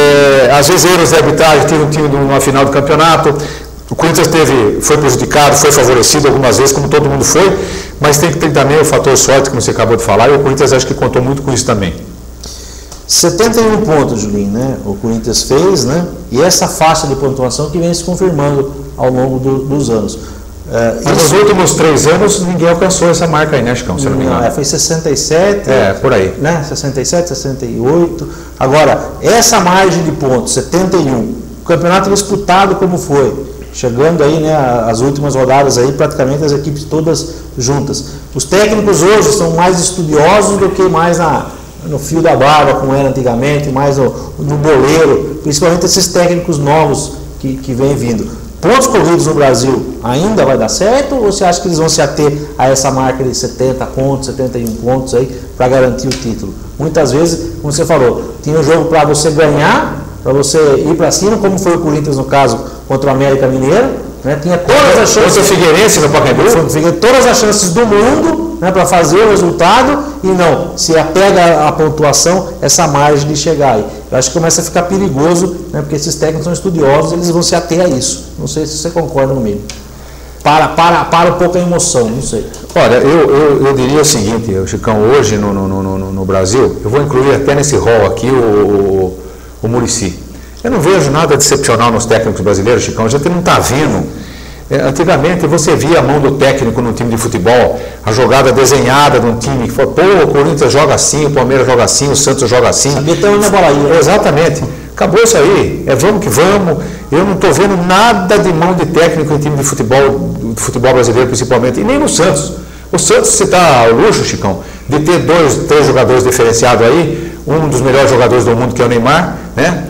é, às vezes, erros de arbitragem. Teve um time numa final do campeonato, o Corinthians teve, foi prejudicado, foi favorecido algumas vezes, como todo mundo foi, mas tem que ter também o fator sorte, como você acabou de falar, e o Corinthians acho que contou muito com isso também. setenta e um pontos, Julinho, né? O Corinthians fez, né? E essa faixa de pontuação que vem se confirmando ao longo do, dos anos. É, Mas nos últimos três anos ninguém alcançou essa marca aí, né, Chicão? Se não me engano. É, foi sessenta e sete. É, por aí. Né? sessenta e sete, sessenta e oito. Agora, essa margem de pontos, setenta e um, o campeonato disputado como foi, chegando aí, né, as últimas rodadas aí, praticamente as equipes todas juntas. Os técnicos hoje são mais estudiosos do que mais na, no fio da barba, como era antigamente, mais no, no boleiro, principalmente esses técnicos novos que, que vêm vindo. Pontos corridos no Brasil ainda vai dar certo ou você acha que eles vão se ater a essa marca de setenta pontos, setenta e um pontos aí para garantir o título? Muitas vezes, como você falou, tinha um jogo para você ganhar, para você ir para cima, como foi o Corinthians no caso contra o América Mineiro, né? Tinha todas as chances. Contra o Figueirense no Pacaembu? Todas as chances do mundo, né, para fazer o resultado e não, se apega à pontuação, essa margem de chegar aí. Eu acho que começa a ficar perigoso, né, porque esses técnicos são estudiosos, eles vão se ater a isso. Não sei se você concorda comigo. Para, para, para um pouco a emoção, não sei. Olha, eu, eu, eu diria o seguinte, Chicão, hoje no, no, no, no, no Brasil, eu vou incluir até nesse rol aqui o, o, o Muricy. Eu não vejo nada de excepcional nos técnicos brasileiros, Chicão, a gente não está vendo. É, antigamente você via a mão do técnico num time de futebol, a jogada desenhada de um time que falou, pô, o Corinthians joga assim, o Palmeiras joga assim, o Santos joga assim. Sabia até onde a bola ia. Exatamente. Acabou isso aí, é vamos que vamos. Eu não estou vendo nada de mão de técnico em time de futebol, de futebol brasileiro principalmente, e nem no Santos. O Santos, você está ao luxo, Chicão, de ter dois, três jogadores diferenciados aí, um dos melhores jogadores do mundo que é o Neymar, né?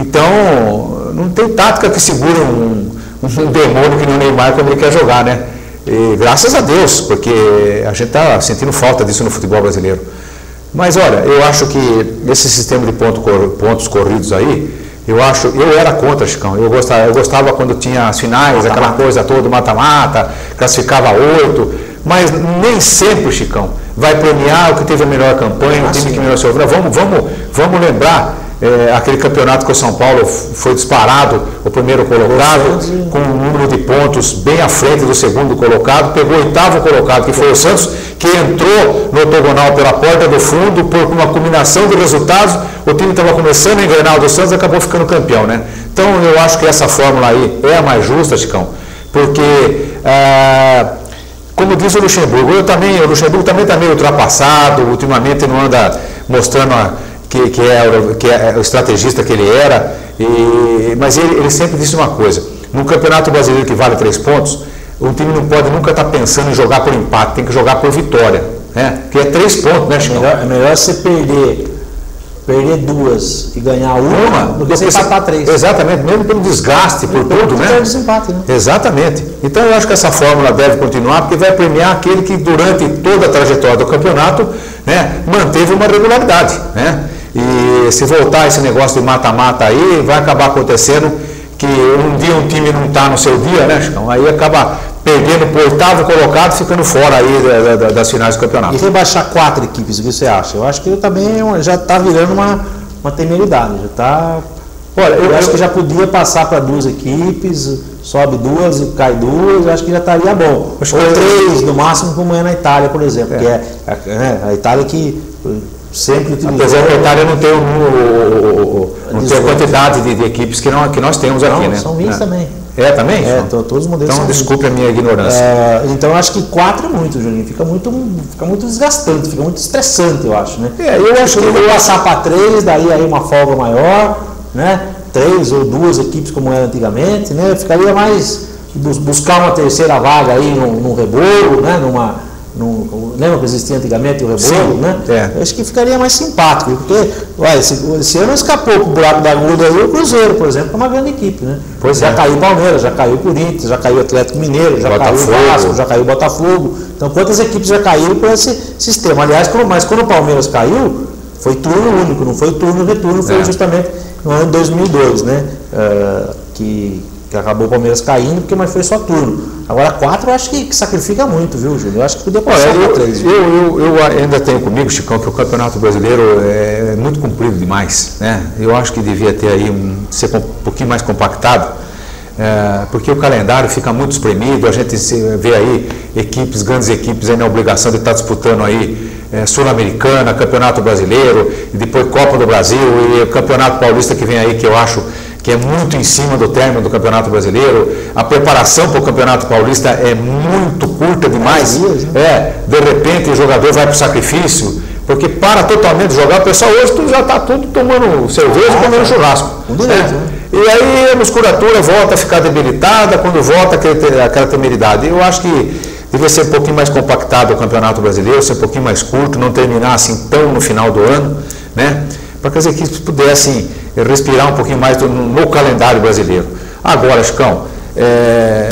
Então, não tem tática que segure um, um demônio que nem o Neymar quando ele quer jogar, né? E graças a Deus, porque a gente está sentindo falta disso no futebol brasileiro. Mas olha, eu acho que esse sistema de ponto, pontos corridos aí, eu acho, eu era contra, Chicão. Eu gostava, eu gostava quando tinha as finais, mata, aquela mata. coisa toda, mata-mata, classificava oito, mas nem sempre, Chicão, vai premiar o que teve a melhor campanha, ah, o time sim. que melhor sofreu. Vamos, vamos, vamos lembrar é, aquele campeonato que o São Paulo foi disparado, o primeiro colocado, com um número de pontos bem à frente do segundo colocado, pegou o oitavo colocado, que foi o Santos, que entrou no octogonal pela porta do fundo, por uma combinação de resultados, o time estava começando a engrenar, o do Santos acabou ficando campeão, né? Então eu acho que essa fórmula aí é a mais justa, Chicão, porque, ah, como diz o Luxemburgo, eu também, o Luxemburgo também está meio ultrapassado, ultimamente não anda mostrando a Que, que, é, que é o estrategista que ele era, e, mas ele, ele sempre disse uma coisa, no campeonato brasileiro que vale três pontos, o time não pode nunca estar pensando em jogar por empate, tem que jogar por vitória, né? Que é três pontos, né, Chico? É melhor, é melhor você perder, perder duas e ganhar uma, uma do que você empatar três. Exatamente, mesmo pelo desgaste, por tudo, né? Desempate, né? Exatamente. Então eu acho que essa fórmula deve continuar, porque vai premiar aquele que durante toda a trajetória do campeonato, né, manteve uma regularidade, né? E se voltar esse negócio de mata-mata aí, vai acabar acontecendo que um dia um time não está no seu dia, né, Chicão? Aí acaba perdendo para o oitavo colocado, ficando fora aí da, da, das finais do campeonato. E rebaixar quatro equipes, o que você acha? Eu acho que também já está virando uma, uma temeridade, já está... Olha, eu, eu acho que já podia passar para duas equipes, sobe duas e cai duas, eu acho que já estaria bom. Ou três, no máximo, como é na Itália, por exemplo, é. que é a, a Itália que... sempre utilizou. Apesar da Itália não ter, o, o, o, não ter a quantidade de, de equipes que, não, que nós temos aqui, não, né? São vinte é. também. É, também? É, todos os modelos. Então, desculpe a minha ignorância. É, então, acho que quatro é muito, Juninho. Fica muito, fica muito desgastante, fica muito estressante, eu acho, né? É, eu acho que eu vou passar para três, daí aí uma folga maior, né? Três ou duas equipes como era antigamente, né? Ficaria mais buscar uma terceira vaga aí num, num rebolo, né? Numa Num, lembra que existia antigamente o rebolo, Sim, né? É. Eu acho que ficaria mais simpático, porque ué, esse, esse ano escapou pro buraco da agulha aí o Cruzeiro, por exemplo, que é uma grande equipe, né? Pois já é. caiu o Palmeiras, já caiu o Corinthians, já caiu o Atlético Mineiro, já Botafogo. caiu o Vasco, já caiu o Botafogo. Então quantas equipes já caíram por esse sistema? Aliás, quando, mas quando o Palmeiras caiu, foi turno único, não foi turno retorno, foi É. justamente no ano de dois mil e dois, né? Uh, que, que acabou o Palmeiras caindo, porque mas foi só turno. Agora, quatro eu acho que, que sacrifica muito, viu, Júlio? Eu acho que podia passar Olha, eu, para três. eu, eu, eu ainda tenho comigo, Chicão, que o Campeonato Brasileiro é muito comprido demais, né? Eu acho que devia ter aí um, ser um pouquinho mais compactado, é, porque o calendário fica muito espremido, a gente vê aí equipes, grandes equipes aí na obrigação de estar disputando aí é, Sul-Americana, Campeonato Brasileiro, e depois Copa do Brasil e o Campeonato Paulista que vem aí, que eu acho que é muito em cima do término do Campeonato Brasileiro. A preparação para o Campeonato Paulista é muito curta demais. É, de repente o jogador vai para o sacrifício, porque para totalmente de jogar. O pessoal hoje tudo já está tudo tomando cerveja e comendo churrasco. Né? E aí a musculatura volta a ficar debilitada, quando volta aquela temeridade. Eu acho que devia ser um pouquinho mais compactado o Campeonato Brasileiro, ser um pouquinho mais curto, não terminar assim tão no final do ano, né? Para que as equipes pudessem respirar um pouquinho mais no, no calendário brasileiro. Agora, Chicão, é,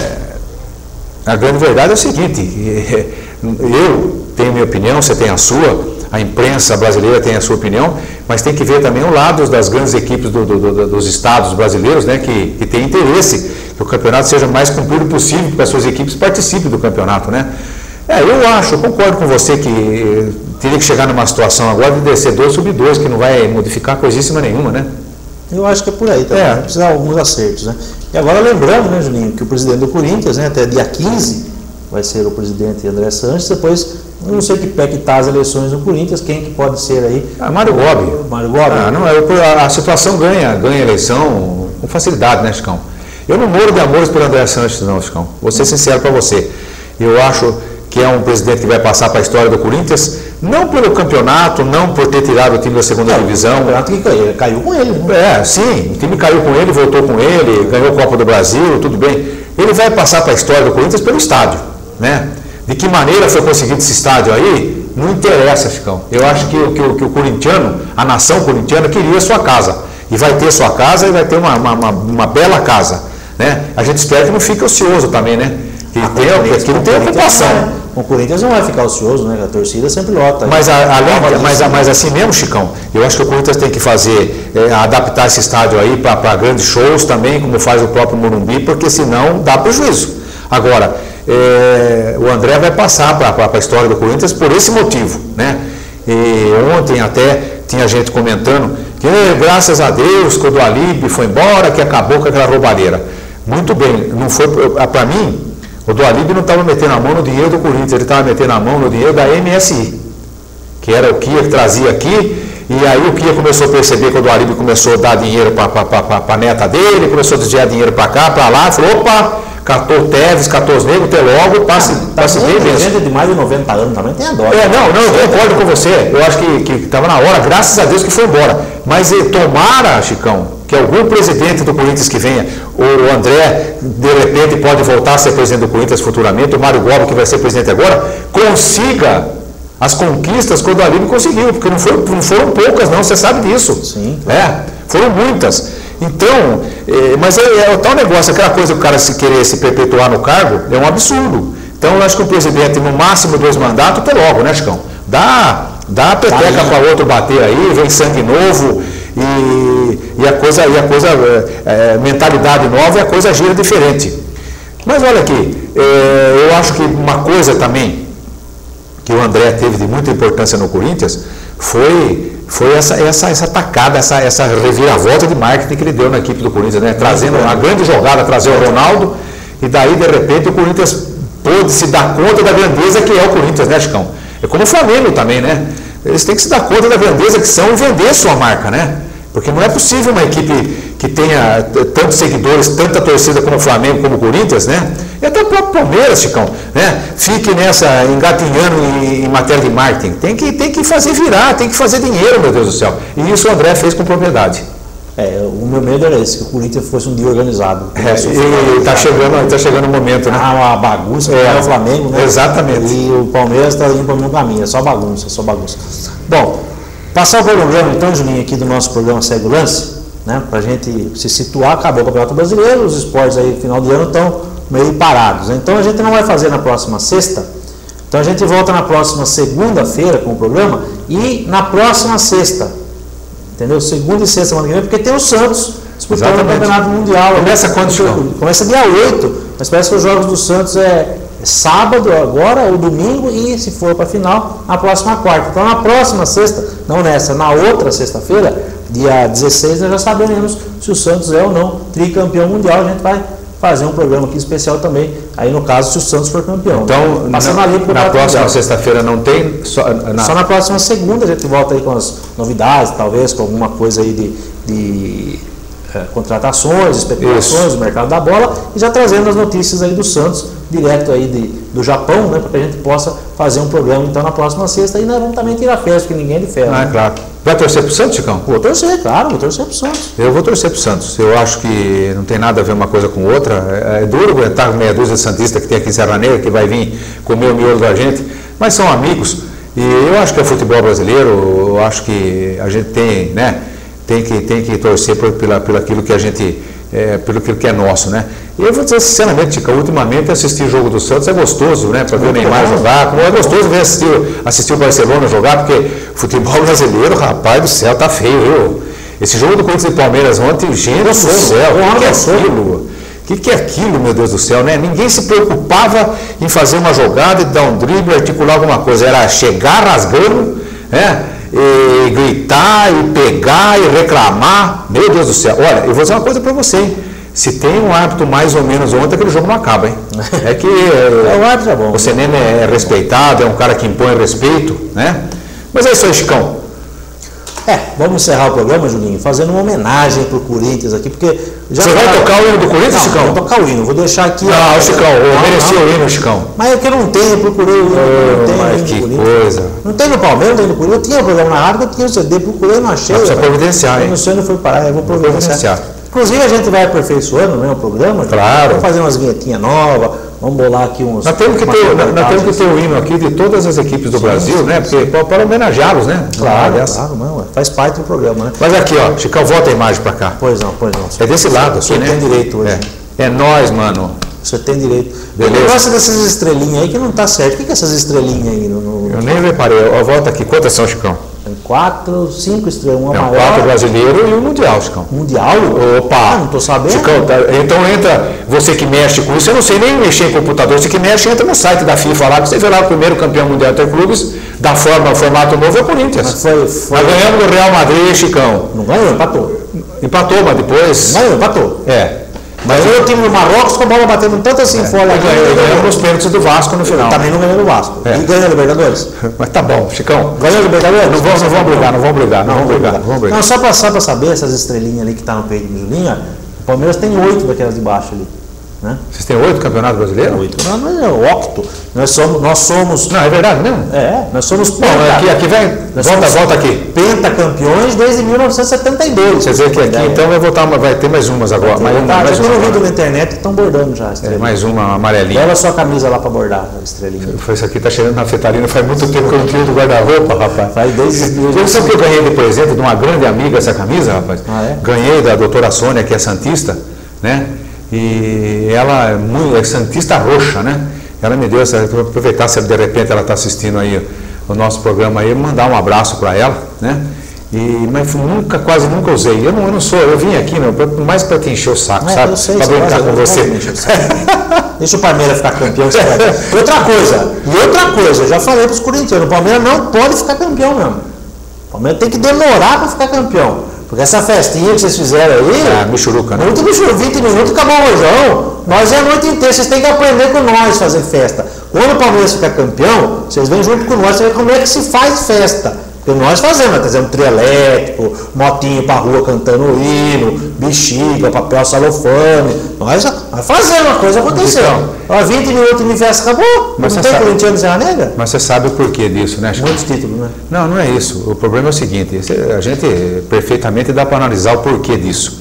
a grande verdade é o seguinte, eu tenho minha opinião, você tem a sua, a imprensa brasileira tem a sua opinião, mas tem que ver também o lado das grandes equipes do, do, do, dos estados brasileiros, né, que, que têm interesse que o campeonato seja o mais cumprido possível, que as suas equipes participem do campeonato, né? É, eu acho, eu concordo com você que teria que chegar numa situação agora de descer dois sub dois, que não vai modificar coisíssima nenhuma, né? Eu acho que é por aí também, É. vai precisar de alguns acertos, né? E agora lembrando, né, Juninho, que o presidente do Corinthians, né, até dia quinze, vai ser o presidente André Sanches, depois, eu não sei que pé que está as eleições no Corinthians, quem que pode ser aí? Ah, Mário Gobi. Mário Gobi? Ah, não, é, a, a situação ganha, ganha eleição com facilidade, né, Chicão? Eu não moro de amores pelo André Sanches, não, Chicão. Vou ser sincero para você. Eu acho que é um presidente que vai passar para a história do Corinthians, não pelo campeonato, não por ter tirado o time da segunda divisão. O campeonato que caiu, caiu com ele, né? É, sim, o time caiu com ele, voltou com ele, ganhou a Copa do Brasil, tudo bem. Ele vai passar para a história do Corinthians pelo estádio, né? De que maneira foi conseguido esse estádio aí, não interessa, Chicão. Eu acho que, que, que o corintiano, a nação corintiana, queria sua casa. E vai ter sua casa e vai ter uma, uma, uma, uma bela casa, né? A gente espera que não fique ocioso também, né? Que, Ah, tenha, que não tenha ocupação. O Corinthians não vai ficar ocioso, né? A torcida sempre lota. Mas, a, além, Ah, mas, mas assim mesmo, Chicão, eu acho que o Corinthians tem que fazer, é, adaptar esse estádio aí para grandes shows também, como faz o próprio Morumbi, porque senão dá prejuízo. Agora, é, o André vai passar para a história do Corinthians por esse motivo, né? E ontem até tinha gente comentando que graças a Deus que o Dualib foi embora, que acabou com aquela roubalheira. Muito bem, não foi para mim. O Dualib não estava metendo a mão no dinheiro do Corinthians, ele estava metendo a mão no dinheiro da M S I, que era o Kia que trazia aqui, e aí o Kia começou a perceber que o Dualib começou a dar dinheiro para a neta dele, começou a desviar dinheiro para cá, para lá, falou, opa, catou o Tevez, catou os negros, até logo, passe, Ah, passe tá bem mesmo. gente de mais de noventa anos também tem a dó. É, não, não, eu concordo com você, eu acho que estava na hora, graças a Deus que foi embora, mas eh, tomara, Chicão, que algum presidente do Corinthians que venha, o André, de repente, pode voltar a ser presidente do Corinthians futuramente, o Mário Gobi, que vai ser presidente agora, consiga as conquistas que o Dualib conseguiu, porque não foram, não foram poucas, não, você sabe disso. Sim. É, foram muitas. Então, é, mas é, é o tal negócio, aquela coisa que o cara se querer se perpetuar no cargo, é um absurdo. Então, eu acho que o presidente, no máximo dois mandatos, até logo, né, Chicão? Dá, dá a peteca para outro bater aí, vem sangue novo. E, e a coisa, e a coisa é, mentalidade nova e a coisa gira diferente. Mas olha aqui, é, eu acho que uma coisa também que o André teve de muita importância no Corinthians foi, foi essa, essa, essa tacada, essa, essa reviravolta de marketing que ele deu na equipe do Corinthians, né? Trazendo uma grande jogada, trazer o Ronaldo, e daí de repente o Corinthians pôde se dar conta da grandeza que é o Corinthians, né, Chicão? É como o Flamengo também, né? eles têm que se dar conta da grandeza que são e vender sua marca, né? Porque não é possível uma equipe que tenha tantos seguidores, tanta torcida como o Flamengo, como o Corinthians, né? E até o próprio Palmeiras, Chicão, né? Fique nessa, engatinhando em, em matéria de marketing. Tem que, tem que fazer virar, tem que fazer dinheiro, meu Deus do céu. E isso o André fez com propriedade. É, o meu medo era esse, que o Corinthians fosse um dia organizado. É, e está chegando, tá chegando o momento, né? Ah, uma bagunça, é, é o Flamengo, né? Exatamente. E o Palmeiras está indo para o mesmo caminho, é só bagunça, só bagunça. Bom, passar o programa então, Juninho, aqui do nosso programa Segue o Lance, né? Para a gente se situar, acabou o Campeonato Brasileiro, os esportes aí no final de ano estão meio parados. Então a gente não vai fazer na próxima sexta, então a gente volta na próxima segunda-feira com o programa e na próxima sexta. Entendeu? Segunda e sexta semana que vem, porque tem o Santos disputando o Campeonato Mundial. Começa quando, Chicão? Começa dia oito, mas parece que os jogos do Santos é, é sábado agora, ou domingo, e se for para a final, na próxima quarta. Então na próxima sexta, não nessa, na outra sexta-feira, dia dezesseis, nós já saberemos se o Santos é ou não tricampeão mundial. A gente vai fazer um programa aqui especial também, aí no caso se o Santos for campeão. Então, passando na, ali pro na próxima sexta-feira não tem? Só na... só na próxima segunda a gente volta aí com as novidades, talvez com alguma coisa aí de, de é, contratações, especulações, do mercado da bola, e já trazendo as notícias aí do Santos, direto aí de, do Japão, né, para que a gente possa fazer um programa então na próxima sexta, e nós vamos também tirar férias, porque ninguém é de férias. Ah, né? claro. Vai torcer pro Santos, Chicão? Vou torcer, claro, vou torcer pro Santos. Eu vou torcer pro Santos. Eu acho que não tem nada a ver uma coisa com outra. É, é duro aguentar meia dúzia de santistas que tem aqui em Serra Negra, que vai vir comer o miolo da gente, mas são amigos. E eu acho que é futebol brasileiro, eu acho que a gente tem, né, tem que, tem que torcer por, pela, pelo aquilo que a gente, é, pelo aquilo que é nosso, né? E eu vou dizer sinceramente, Chico, ultimamente assistir jogo do Santos é gostoso, né? Para ver o Neymar jogar, como é gostoso ver assistir, assistir o Barcelona jogar, porque futebol brasileiro, rapaz do céu, tá feio, viu? Esse jogo do Corinthians e Palmeiras ontem, gente do céu, o que é aquilo? O que, que é aquilo, meu Deus do céu, né? Ninguém se preocupava em fazer uma jogada e dar um drible, articular alguma coisa. Era chegar rasgando, né? E gritar, e pegar, e reclamar. Meu Deus do céu. Olha, eu vou dizer uma coisa para você, hein? Se tem um árbitro mais ou menos ontem, aquele jogo não acaba, hein? É que é, o árbitro é bom. O Senema é respeitado, é um cara que impõe respeito, né? Mas é isso aí, Chicão. É, vamos encerrar o programa, Julinho, fazendo uma homenagem pro Corinthians aqui, porque... Já Você vai tocar o hino do Corinthians, não, Chicão? Não, vou tocar o hino, vou deixar aqui... Não, a... Chicão, mereceu o hino, Chicão. Mas é que eu não tenho, eu procurei o hino, oh, não tenho mas o hino que do Corinthians. coisa. Não tem no Palmeiras, não tem no Corinthians, eu tinha o programa na rádio, eu tinha o C D, procurei, não achei. Precisa providenciar, hein? Não sei onde foi parar, eu vou providenciar. Inclusive a gente vai aperfeiçoando, né, o programa. Claro. Vamos fazer umas vinhetinhas novas, vamos bolar aqui uns... Nós temos que ter, nós temos que ter o hino aqui de todas as equipes do sim, Brasil, sim, né? Porque sim. Para homenageá-los, né? Claro, claro, claro não, faz parte do programa, né? Mas aqui, ó, Chicão, volta a imagem para cá. Pois não, pois não. É desse lado, você né? tem direito hoje. É, é nós, mano. Você tem direito. Beleza. Eu gosto dessas estrelinhas aí que não tá certo. O que, que é essas estrelinhas aí? No, no... Eu nem reparei. Eu volto aqui. Quantas são, Chicão? Tem quatro, cinco estrelas, uma é, maior. Quatro brasileiro e um mundial, Chicão. Mundial? Opa! Ah, não tô sabendo. Chicão, tá, então entra, você que mexe com isso, eu não sei nem mexer em computador, você que mexe, entra no site da FIFA lá, que você vê lá o primeiro campeão mundial interclubes, da forma, formato novo é o Corinthians. Mas foi, foi... Nós ganhamos do Real Madrid, Chicão. Não ganhou, empatou. Empatou, mas depois... Não ganhou, empatou. É. Mas eu o time do Marrocos com a bola batendo tanto assim é, fora. Ganhou, ganhamos os pênaltis do Vasco no final. Também não ganhou do Vasco. É. E ganhou a Libertadores. Mas tá bom, Chicão. Ganhou a Libertadores? Não vamos, não vamos brigar, não vamos brigar. Não, não vamos brigar. Vamos brigar. Não, só para só pra saber, essas estrelinhas ali que tá no peito de Julinha, o Palmeiras tem oito daquelas de baixo ali. Né? Vocês têm oito campeonatos brasileiros? Oito. Não, não é octo. Nós somos, nós somos. Não, é verdade mesmo? É, nós somos. Bom, penta, aqui, aqui vem. Volta, volta aqui. Pentacampeões desde mil novecentos e setenta e dois. Quer dizer que aqui então vai voltar, vai ter mais umas agora. Vai ter, mais, tá, mais já tem um vídeo na internet que estão bordando já. É, mais uma amarelinha. Leva a sua camisa lá para bordar, a estrelinha. Isso aqui tá cheirando naftalina. Faz muito tempo que eu não tiro do guarda-roupa, rapaz. Faz desde. Você sabe que eu ganhei de presente de uma grande amiga essa camisa, rapaz? Ah, é? Ganhei da doutora Sônia, que é santista, né? E ela é, muito, é santista roxa, né? Ela me deu essa, vou aproveitar se de repente ela está assistindo aí o nosso programa aí, mandar um abraço para ela, né? E, mas nunca, quase nunca usei. Eu não, eu não sou, eu vim aqui, meu, mais para te encher o saco, é, sabe? Para brincar com você. Deixa o Palmeiras ficar campeão. E outra coisa, e outra coisa, eu já falei para os corintianos, o Palmeiras não pode ficar campeão mesmo. O Palmeiras tem que demorar para ficar campeão. Porque essa festinha que vocês fizeram aí, é, michuruca, né? Muito michuruca, vinte minutos, acabou o rojão. Nós é a noite inteira, vocês têm que aprender com nós fazer festa. Quando o Palmeiras ficar campeão, vocês vêm junto com nós, você vê como é que se faz festa. Porque nós fazemos, nós trazemos trio elétrico, motinho pra rua cantando hino, bexiga, papel celofane. Nós, nós fazemos a coisa acontecer. Então, vinte minutos de festa acabou. Mas não tem corintiano em Serra Negra? Mas você sabe o porquê disso, né? Muitos títulos, né? Não, não é isso. O problema é o seguinte, a gente perfeitamente dá para analisar o porquê disso.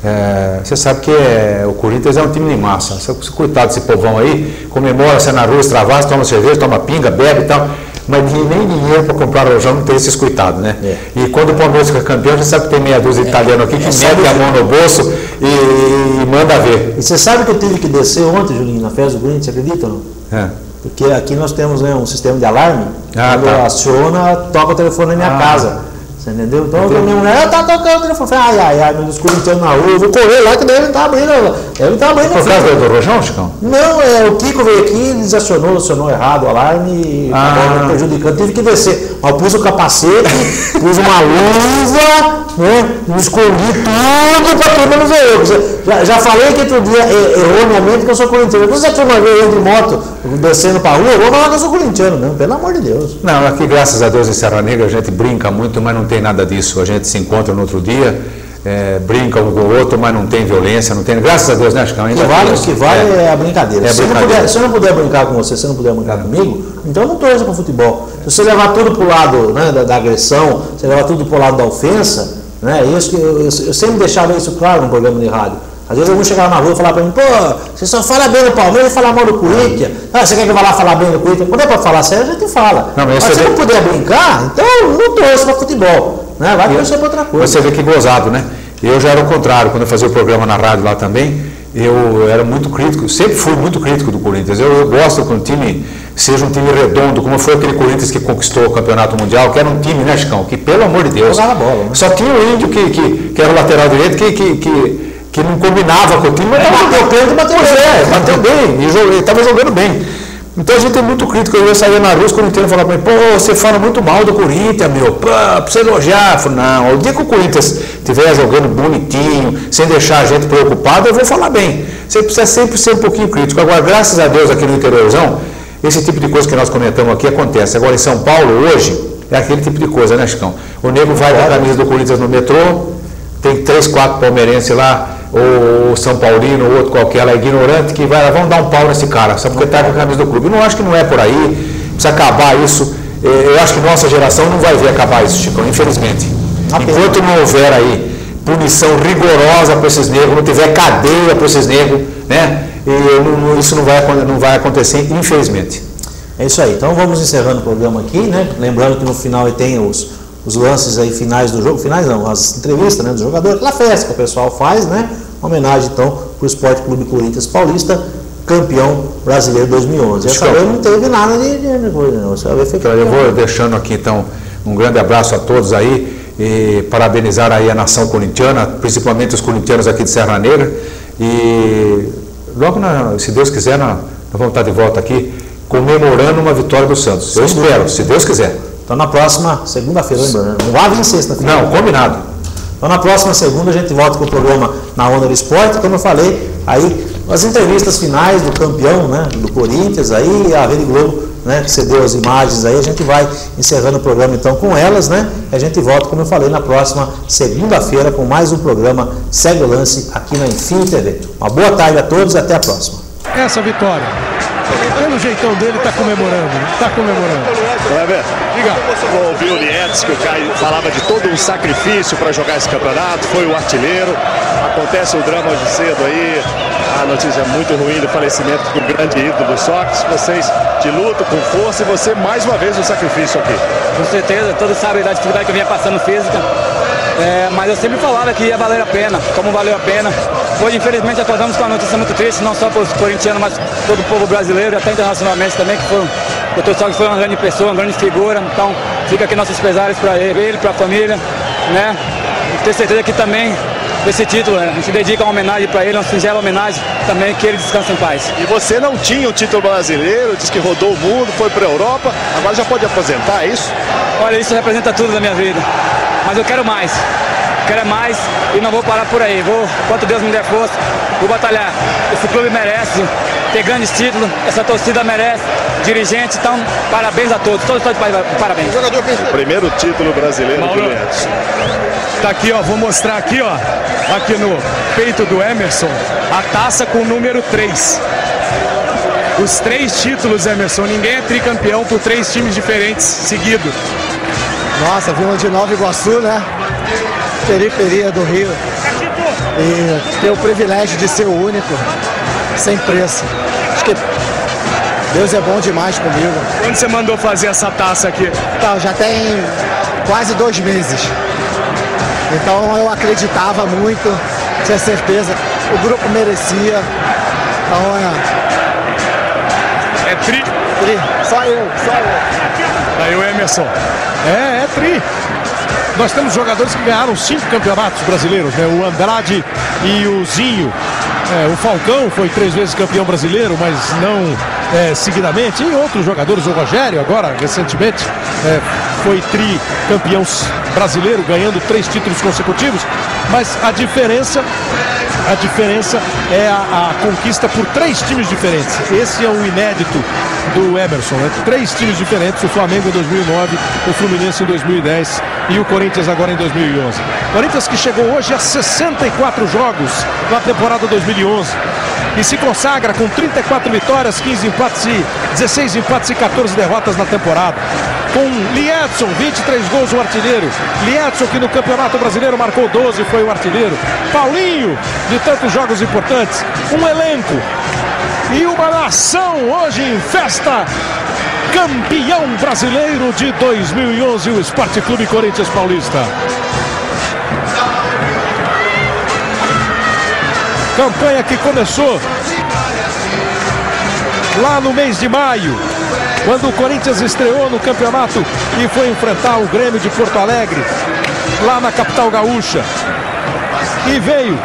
É, você sabe que é, o Corinthians é um time de massa. Coitado desse povão aí, comemora, sai na rua, extravasa, toma cerveja, toma pinga, bebe e tal. Mas nem dinheiro para comprar rojão não tem esses coitados, né? É. E quando o Palmeiras fica campeão, já sabe que tem meia dúzia de é. italiano aqui que é, mete a mão no bolso e, e manda ver. E você sabe que eu tive que descer ontem, Julinho, na festa do Corinthians, você acredita ou não? É. Porque aqui nós temos, né, um sistema de alarme, ah, quando tá. aciona, toca o telefone na minha ah. casa. Você entendeu? Então a minha mulher tá tocando o telefone. Falei, ai, ai, ai, meus corintianos na rua, eu vou correr lá que daí ele não tá abrindo. Ele não tá abrindo. Por causa do rojão, Chicão? Não, é, o Kiko veio aqui, desacionou, acionou errado o alarme e ah. acabou prejudicando. Tive que descer. Mas eu pus o capacete, pus uma luva, né? Me escondi tudo pra todo mundo ver eu. Já, já falei que outro dia, erroneamente, que eu sou corintiano. Você já uma vez eu de moto descendo pra rua, eu vou falar que eu sou corintiano mesmo, pelo amor de Deus. Não, aqui, graças a Deus, em Serra Negra, a gente brinca muito, mas não tem nada disso. A gente se encontra no outro dia, é, brinca um com o outro, mas não tem violência, não tem. Graças a Deus, né, Chicão? O que vale, que vale é, é a brincadeira. É a se, brincadeira. Eu puder, se eu não puder brincar com você, se eu não puder brincar comigo, então eu não torço para futebol. Se você levar tudo para o lado, né, da, da agressão, se você levar tudo para o lado da ofensa, né, isso, eu, eu, eu sempre deixava isso claro no programa de rádio. Às vezes algum chegava na rua e falava para mim, pô, você só fala bem do Palmeiras e fala mal do Corinthians. Ah, você quer que eu vá lá falar bem do Corinthians? Quando é para falar sério, a gente fala. Não, mas mas se vê... não puder brincar, então não torço para futebol. Né? Vai torcer para outra coisa. Você vê que gozado, né? Eu já era o contrário, quando eu fazia o programa na rádio lá também, eu era muito crítico, sempre fui muito crítico do Corinthians. Eu, eu gosto que um time seja um time redondo, como foi aquele Corinthians que conquistou o Campeonato Mundial, que era um time, né, Chicão? Que, pelo amor de Deus, jogava bola, né? Só tinha o Índio que, que, que era o lateral direito, que, que, que, que não combinava com o time, mas estava bateu, bateu bem, é, bateu bem, e estava jogando bem. Então a gente é muito crítico. Eu saía na rua, os corintianos falavam para mim, pô, você fala muito mal do Corinthians, meu, pô, precisa elogiar. Eu falei, não, o dia que o Corinthians estiver jogando bonitinho, sem deixar a gente preocupado, eu vou falar bem. Você precisa sempre ser um pouquinho crítico. Agora, graças a Deus, aqui no interiorzão, esse tipo de coisa que nós comentamos aqui acontece. Agora, em São Paulo, hoje, é aquele tipo de coisa, né, Chicão? O nego vai com a camisa do Corinthians no metrô, tem três, quatro palmeirenses lá, ou São Paulino, ou outro qualquer lá, ignorante, que vai lá, vamos dar um pau nesse cara, só porque está com a camisa do clube. Eu não acho que não é por aí, precisa acabar isso. Eu acho que nossa geração não vai ver acabar isso, Chico, infelizmente. Enquanto não houver aí punição rigorosa para esses negros, não tiver cadeia para esses negros, né? E isso não vai, não vai acontecer, infelizmente. É isso aí. Então vamos encerrando o programa aqui, né? Lembrando que no final tem os, os lances aí finais do jogo, finais não, as entrevistas, né, dos jogadores, aquela festa que o pessoal faz, né? Homenagem então para o Esporte Clube Corinthians Paulista, campeão brasileiro dois mil e onze. Essa vez não teve nada de, de coisa, não. Essa vez foi então, eu vou deixando aqui então um grande abraço a todos aí e parabenizar aí a nação corintiana, principalmente os corintianos aqui de Serra Negra, e logo, na, se Deus quiser, nós vamos estar de volta aqui comemorando uma vitória do Santos. Eu Sim, espero, se Deus quiser. Então na próxima segunda-feira, lembrando, não vai vir sexta-feira. Não, combinado. Então na próxima segunda a gente volta com o programa Na Onda do Esporte, como eu falei, aí as entrevistas finais do campeão, né, do Corinthians, aí a Rede Globo, né, que cedeu as imagens aí, a gente vai encerrando o programa então com elas, né, e a gente volta, como eu falei, na próxima segunda-feira com mais um programa Segue o Lance aqui na Enfim T V. Uma boa tarde a todos e até a próxima. Essa vitória, pelo jeitão dele, está comemorando, está comemorando. Kleber, vou ouvir o Lietzes, que o Caio falava de todo um sacrifício para jogar esse campeonato, foi o artilheiro. Acontece o drama hoje cedo aí, a notícia muito ruim do falecimento do grande ídolo do Sócrates. Vocês de luta, com força, e você mais uma vez no sacrifício aqui. Com certeza, todos sabem da dificuldade que eu vinha passando física, é, mas eu sempre falava que ia valer a pena, como valeu a pena. Hoje, infelizmente, acordamos com uma notícia muito triste, não só para os corintianos, mas todo o povo brasileiro, e até internacionalmente também, que foi, o doutor Sócrates foi uma grande pessoa, uma grande figura. Então, fica aqui nossos pesares para ele, ele para a família, né? E ter certeza que também esse título, né, a gente dedica uma homenagem para ele, uma singela homenagem também, que ele descanse em paz. E você não tinha o título brasileiro, diz que rodou o mundo, foi para a Europa, agora já pode aposentar, é isso? Olha, isso representa tudo na minha vida, mas eu quero mais. quero mais e não vou parar por aí. Vou, quanto Deus me der força, vou batalhar. Esse clube merece ter grandes títulos, essa torcida merece, dirigente, então parabéns a todos, todos estão de parabéns. O primeiro título brasileiro Mauro, do Edson. Tá aqui, ó, vou mostrar aqui, ó, aqui no peito do Emerson, a taça com o número três. Os três títulos, Emerson, ninguém é tricampeão por três times diferentes seguidos. Nossa, vimos de Nova Iguaçu, né? Periferia do Rio. E ter o privilégio de ser o único, sem preço. Acho que Deus é bom demais comigo. Quando você mandou fazer essa taça aqui? Então, já tem quase dois meses. Então eu acreditava muito, tinha certeza, o grupo merecia. Então é... É tri? Tri, só eu, só eu. Aí o Emerson. É, é tri. Nós temos jogadores que ganharam cinco campeonatos brasileiros, né? O Andrade e o Zinho. É, o Falcão foi três vezes campeão brasileiro, mas não é, seguidamente. E outros jogadores, o Rogério agora, recentemente, é, foi tricampeão brasileiro, ganhando três títulos consecutivos. Mas a diferença, a diferença é a, a conquista por três times diferentes. Esse é o inédito do Emerson, né? Três times diferentes, o Flamengo em dois mil e nove, o Fluminense em dois mil e dez e o Corinthians agora em dois mil e onze. Corinthians que chegou hoje a sessenta e quatro jogos na temporada dois mil e onze e se consagra com trinta e quatro vitórias, quinze empates e dezesseis empates e quatorze derrotas na temporada. Com Liedson, vinte e três gols, o artilheiro. Liedson, que no Campeonato Brasileiro marcou doze, foi o artilheiro. Paulinho, de tantos jogos importantes. Um elenco e uma nação hoje em festa. Campeão brasileiro de dois mil e onze, o Esporte Clube Corinthians Paulista. Campanha que começou lá no mês de maio, quando o Corinthians estreou no campeonato e foi enfrentar o Grêmio de Porto Alegre, lá na capital gaúcha. E veio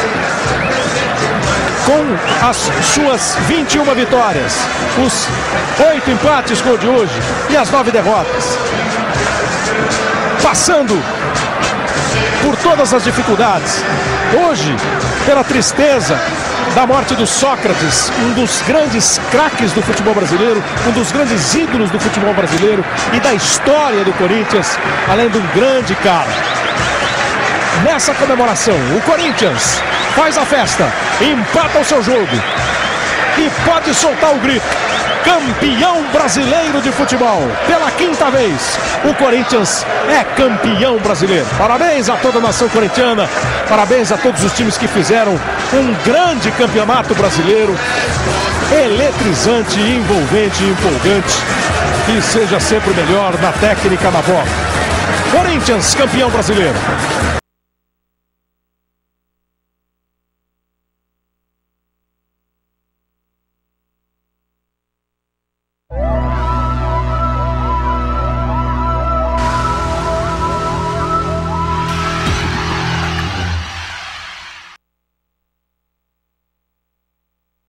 com as suas vinte e uma vitórias, os oito empates com o de hoje e as nove derrotas. Passando por todas as dificuldades. Hoje, pela tristeza da morte do Sócrates, um dos grandes craques do futebol brasileiro, um dos grandes ídolos do futebol brasileiro e da história do Corinthians, além de um grande cara. Nessa comemoração, o Corinthians faz a festa, empata o seu jogo e pode soltar o grito. Campeão brasileiro de futebol, pela quinta vez, o Corinthians é campeão brasileiro. Parabéns a toda a nação corintiana, parabéns a todos os times que fizeram um grande campeonato brasileiro, eletrizante, envolvente e empolgante, que seja sempre o melhor na técnica, na bola. Corinthians, campeão brasileiro.